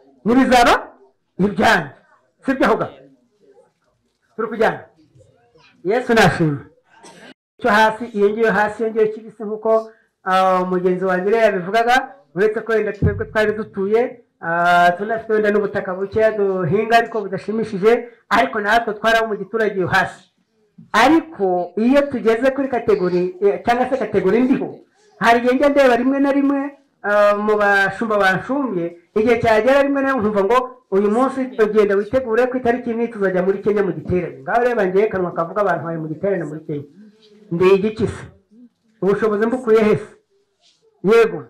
Speaker 1: ibyanjye. Si byo ahubwo turi kujyana. Yesu nashimwe. Cyo hasi iyo hasi yongeye kibisi nkuko mugenzi wanjye yabivugaga, uretse ko wenda twebwe twari dutuye tunafite wenda n'ubutaka buke duhinga ariko budashimishije, ariko natwe twaraho mu giturage yo hasi. Ariko iyo tugeze kuri kategori cyangwa se kategori ndiho, hari igihe njya ndeba rimwe na rimwe mu bashumba banshumye, igihe cyagera rimwe na rimwe nkumva ngo uyu munsi ugenda witegure ku itariki ni tuzajya muri Kenya mu giterane. Ngaho reba ngiye kanwa kavuga abantu bari mu giterane muri Kenya. Ndi igikise. Ubushobozi mbukuye hese. Yego.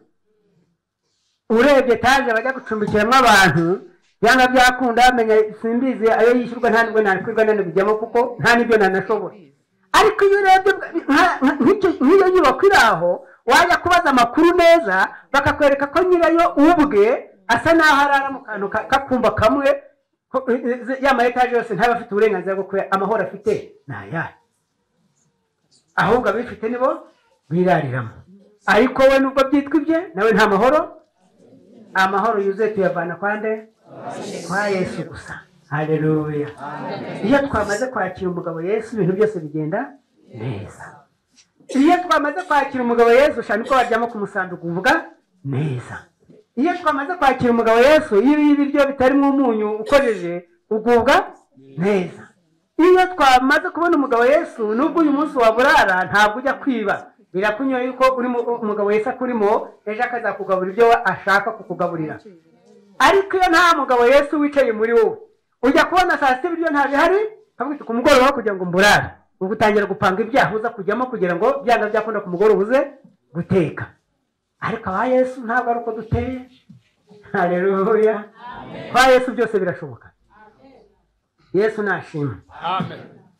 Speaker 1: Urebye taje bajya gucumbikiramo abantu, byanga byakunda amenya simbizi ayo yishyurwa nta nubwo nakwirwa nane bijyamo kuko nta nibyo nanashobora. Ariko iyo urebye nk'iyo nyubako iri aho, wajya kubaza amakuru neza bakakwereka ko nyirayo ubwe asa naho arara mu kantu kakumba kamwe, ya ma etaje yose ntaba afite uburenganzira bwo kuya amahoro afite nayahe. Ahubwo abifite nibo birariramo. Ariko we nubwo byitwa ibye nawe nta mahoro. Amahoro yuzuye tuyavana kwande? Kwa Yesu gusa. Haleluya. Iyo twamaze kwakira umugabo Yesu ibintu byose bigenda neza. Iyo twamaze kwakira umugabo Yesu shani ko baryamo ku musanduku uvuga neza. Iyo twamaze kwakira umugabo Yesu iyo ibiryo bitarimo umunyu ukojeje ugubwa neza. Iyo twamaze kubona umugabo Yesu nubwo uyu munsi waburara ntabwo ujya kwiba. Birakunyoye yuko uri umugabo Yesu akurimo ejo akazakugaburira ibyo ashaka kukugaburira. Ariko iyo nta mugabo Yesu wicaye muri wowe, ujya kubona saa sita ibiryo nta bihari, kabwita ku mugoroba kugira ngo mburare. Ugutangira gupanga ibyaha uza kujyamo kugira ngo byanga byakunda ku mugoroba uze guteka. Ariko aba Yesu ntabwo ari uko duteye. Haleluya. Kwa Yesu byose birashoboka. Yesu nashimwe. Amen.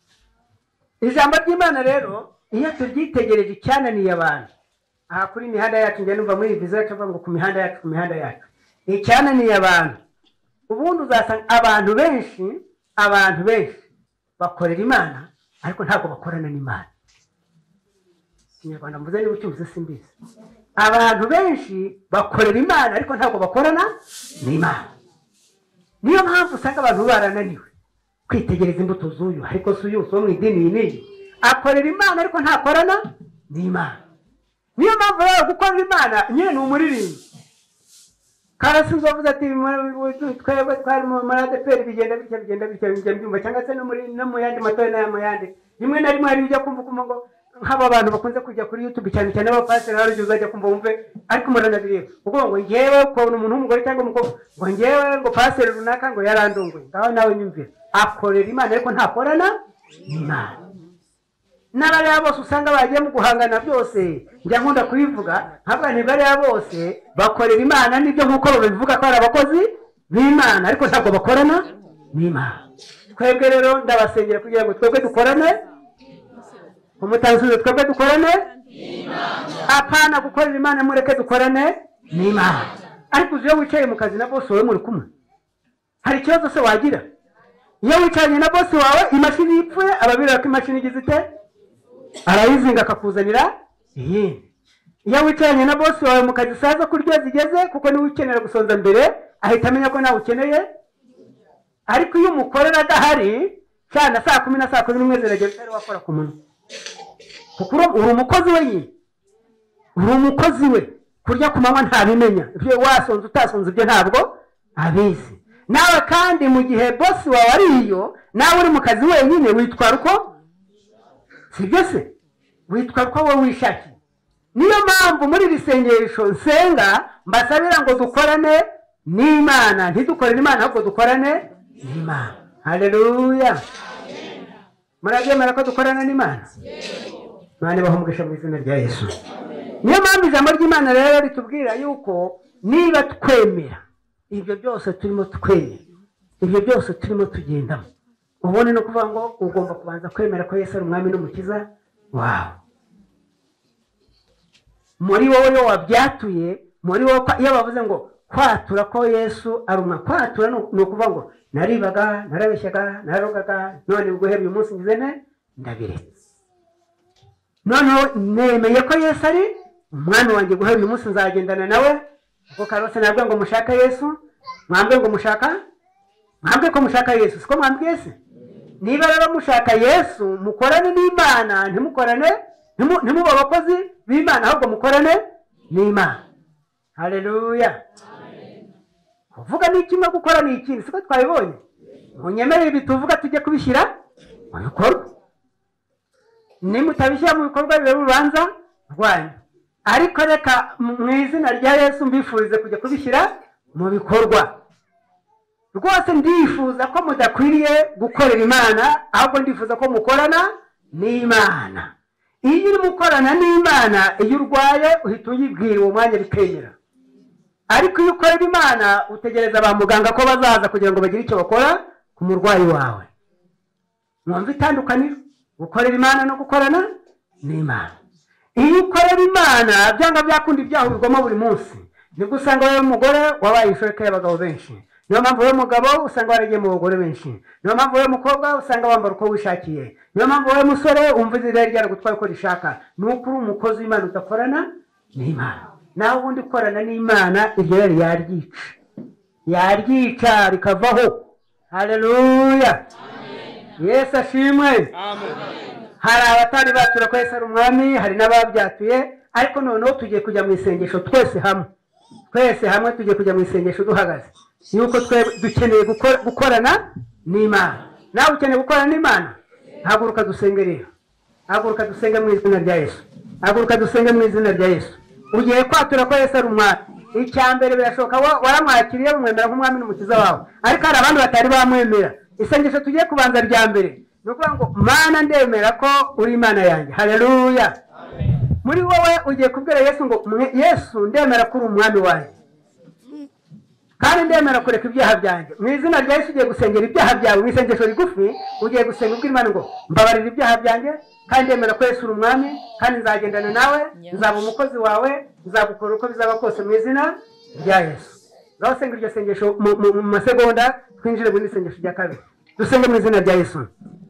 Speaker 1: Ijambo ry'Imana rero iyo turyitegereje cyananiye abantu. Aha kuri imihanda yacu njye numva muri vizo yacu ngo ku mihanda yacu. Icyananiye abantu. Ubundi uzasanga abantu benshi bakorera imana ariko ntabwo bakorana n'imana. Ikinyarwanda mvuze niba ucyumvise simbizi. Abantu benshi bakorera imana ariko ntabwo bakorana n'imana. Niyo mpamvu usanga abantu barananiwe kwitegereza imbuto z'uyu, ariko si uyu, so mu idini n'iyi akorera imana ariko ntakorana n'imana. Niyo mpamvu rero gukorera imana nyine ni umuririmbi. Karasinzi wavuze ati twebwe twari muri ADPR bigenda bitya njya mbyumva, cyangwa se no mu yandi matora n'aya mu yandi. Rimwe na rimwe hari ujya kumva ngo nk'aba bantu bakunze kujya kuri YouTube cyane cyane abapasiteri hari ujya uzajya kumva wumve, ariko muranabireba ubwo ngo ngewe kubona umuntu w'umugore cyangwa umukobwa ngo ngewe ngo pasiteri runaka ngo yarandunguye. Ngaho nawe nyumvira, akorera imana ariko ntakorana n'imana. N'abariya bose usanga bagiye mu guhangana byose njya nkunda kubivuga, ntabwo ntibariya bose bakorera imana n'ibyo nk'uko babivuga ko ari abakozi b'imana ariko ntabwo bakorana n'imana. Twebwe rero ndabasengera kugira ngo twebwe dukorane umutanzuzo, twebwe dukorane apana gukorera imana, mureke dukorane n'imana. Ariko iyo wicaye mu kazi na bosi wawe muri kumwe, hari ikibazo se wagira? Iyo wicaranye na bosi wawe imashini yipfuye ababwira ko imashini igize ite, arayizinga akakuzanira iyindi. Iyo wicaranye na bosi wawe mu kazi saza kurya zigeze, kuko niwe ukenera gusonza mbere ahita amenya ko nawe ukeneye. Ariko iyo umukorera adahari cyane saa 10 na saa 11 ziragera utari wakora ku munwa, kuko uri umukozi we nyine, uri umukozi we. Kurya ku manywa ntabimenya, ibyo wasonze utasonze ibyo ntabwo abizi. Nawe kandi mu gihe bosi wawe ariyo nawe uri mu kazi wenyine witwara uko, sibyo se? Witwara uko wowe wishakiye. Niyo mpamvu muri iri sengesho nsenga mbasabira ngo dukorane n'imana, ntidukorane n'imana ahubwo dukorane n'imana. Haleluya. Murabyemera ko dukorana n'imana? Imana bahumugisha mu izina rya Yesu. Niyo mpamvu ijambo ry'Imana rero ritubwira yuko niba twemera ibyo byose turimo twemera, ibyo byose turimo tugendamo, ubone no kuvuga ngo ugomba kubanza kwemera ko Yesu ari umwami n'umukiza wawe. Muri wowe yo wabyatuye, muri wowe iyo bavuze ngo kwatura ko Yesu ari umwami, kwatura ni ukuvuga ngo naribaga, narabeshyaga, narogaga, none ubwo uyu munsi ngize ne ndabiretse. None nemeye ko Yesu ari umwami wanjye, guhera uyu munsi nzagendana nawe. Kuko Karose nabwo ngo mushaka Yesu, mwambwe ngo mushaka, mwambwe ko mushaka Yesu, siko mwambwe se? Niba rero mushaka Yesu mukorane n'Imana, ntimukorane ntimuba abakozi b'Imana ahubwo mukorane n'Imana. Haleluya. Kuvuga ni kimwe, gukora ni ikindi, siko twabibonye. Munyemerere bituvuga tujye kubishyira mu bikorwa. Nimutabishyira mu bikorwa bibe urubanza rwanyu. Ariko reka mu izina rya Yesu mbifurize kujya kubishyira mu bikorwa. Rwose ndifuza ko mudakwiriye gukorera Imana, ahubwo ndifuza ko mukorana n'Imana. Iyo uri mukorana n'Imana, iyo urwaye uhita uyibwira uwo mwanya bikemera. Ariko iyo ukorera Imana utegereza ba muganga ko bazaza kugira ngo bagire icyo bakora ku murwayi wawe. Mwumva itandukaniro gukorera Imana no gukorana n'Imana. Iyo ukorera Imana byanga byakunda ibyaho bigoma buri munsi, nibwo usanga wowe umugore wabaye inshoreke y'abagabo benshi. Niyo mpamvu wowe mugabo usanga waragiye mu bagore benshi. Niyo mpamvu wowe mukobwa usanga wambara uko wishakiye. Niyo mpamvu wowe musore umva izina ryaragutwaye uko rishaka. Nuko uri umukozi w'Imana udakorana n'Imana. Naho ubundi ukorana n'Imana iryo rero yaryica rikavaho. Haleluya. Yesu ashimwe. Amen. Hari abatari batura ko Yesu ari umwami, hari n'ababyatuye, ariko noneho tugiye kujya mu isengesho twese hamwe. Twese hamwe tugiye kujya mu isengesho duhagaze. Yuko dukeneye gukorana n'Imana. Nawe ukeneye gukorana n'Imana? Haguruka dusenge rero. Haguruka dusenge mu izina rya Yesu. Haguruka dusenge mu izina rya Yesu. Ugiye kwatura ko Yesu ari umwami. Icyambere birashoka waramwakiriye umwemera nk'umwami n'umukiza wawe. Ariko hari abandi batari bamwemera. Isengesho tugiye kubanza rya mbere. Nukuvuga ngo Mana ndemera ko uri Imana yanjye. Haleluya. Muri wowe ugiye kubwira Yesu ngo Yesu ndemera ko uri umwami wanjye. Kandi ndemera kureka ibyaha byanjye. Mu izina rya Yesu ugiye gusengera ibyaha byawe mu isengesho rigufi, ugiye gusenga ubwira Imana ngo mbabarira ibyaha byanjye, kandi ndemera ko Yesu uri umwami, kandi nzagendana nawe, nzaba umukozi wawe, nzagukora uko bizaba kose mu izina rya Yesu. Ngaho senga iryo sengesho mu masegonda, twinjire mu isengesho rya kabiri. Dusenge mu izina rya Yesu.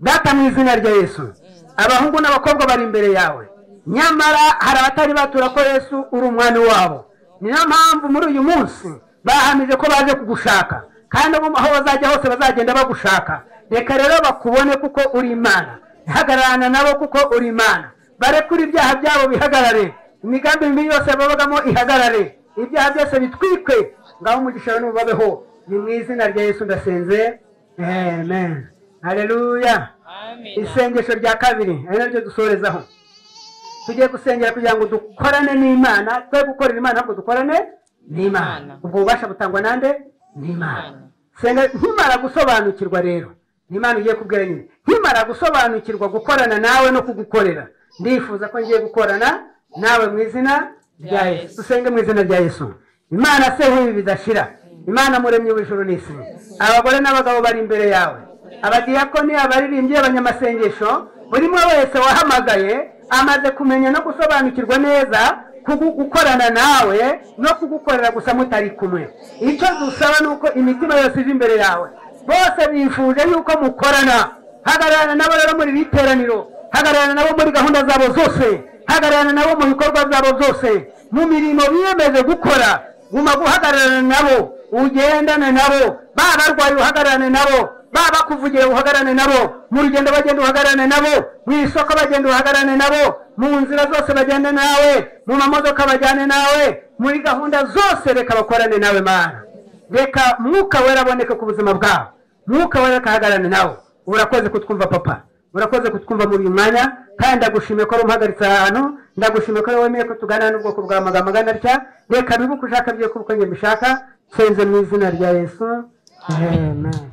Speaker 1: data mu izina rya Yesu abahungu n'abakobwa bari imbere yawe nyamara hari abatari batura ko Yesu uri umwami wabo niyo mpamvu muri uyu munsi bahamije ko baje kugushaka kandi aho bazajya hose bazagenda bagushaka reka rero bakubone kuko uri Imana hagararana nabo kuko uri Imana barekura ibyaha byabo bihagarare imigambi mibi yose babagamo ihagarare ibyaha byose bitwikwe ngaho umugisha n'ubabeho ni mu izina rya Yesu ndasenze amen haleluya isengesho rya kabiri ari naryo dusorezaho tugiye gusengera kugira ngo dukorane n'Imana twe gukorera Imana ahubwo dukorane n'Imana ubwo bubasha butangwa nande n'Imana senga nkimara gusobanukirwa rero n'Imana ugiye kubwira nyine nkimara gusobanukirwa gukorana nawe no kugukorera ndifuza ko ngiye gukorana nawe mu izina rya Yesu dusenge mu izina rya Yesu Imana se ibi bidashira Imana muremye w'ijuru n'isi abagore n'abagabo bari imbere yawe abadiyakoni abaririmbyi abanyamasengesho buri mwe wese wahamagaye amaze kumenya no gusobanukirwa neza gukorana nawe no kugukorera gusa mutari kumwe icyo dusaba nuko imitima yose iri imbere yawe bose bifuje yuko mukorana hagararana nabo rero muri biteraniro hagararana nabo muri gahunda zabo zose hagararana nabo mu bikorwa byabo byose mu mirimo biyemeje gukora guma guhagararana nabo ugendane nabo barwaye uhagararane nabo bakuvugira uhagararane nabo mu rugendo bagenda uhagararane nabo mu isoko bagenda uhagararane nabo mu nzira zose bagenda nawe mu mamodoka bajyane nawe muri gahunda zose reka bakorane nawe Mana reka mwuka wera aboneke ku buzima bwawe mwuka wera kahagararane nawe urakoze kutwumva papa urakoze kutwumva muri uyu mwanya kandi ndagushimiye ko umuhagaritse ahantu ndagushimiye ko wemeye ko tuganira n'ubwoko bwa magambo angana atya reka bibuke ushaka byo kuko njye mbishaka senze mu izina rya Yesu amen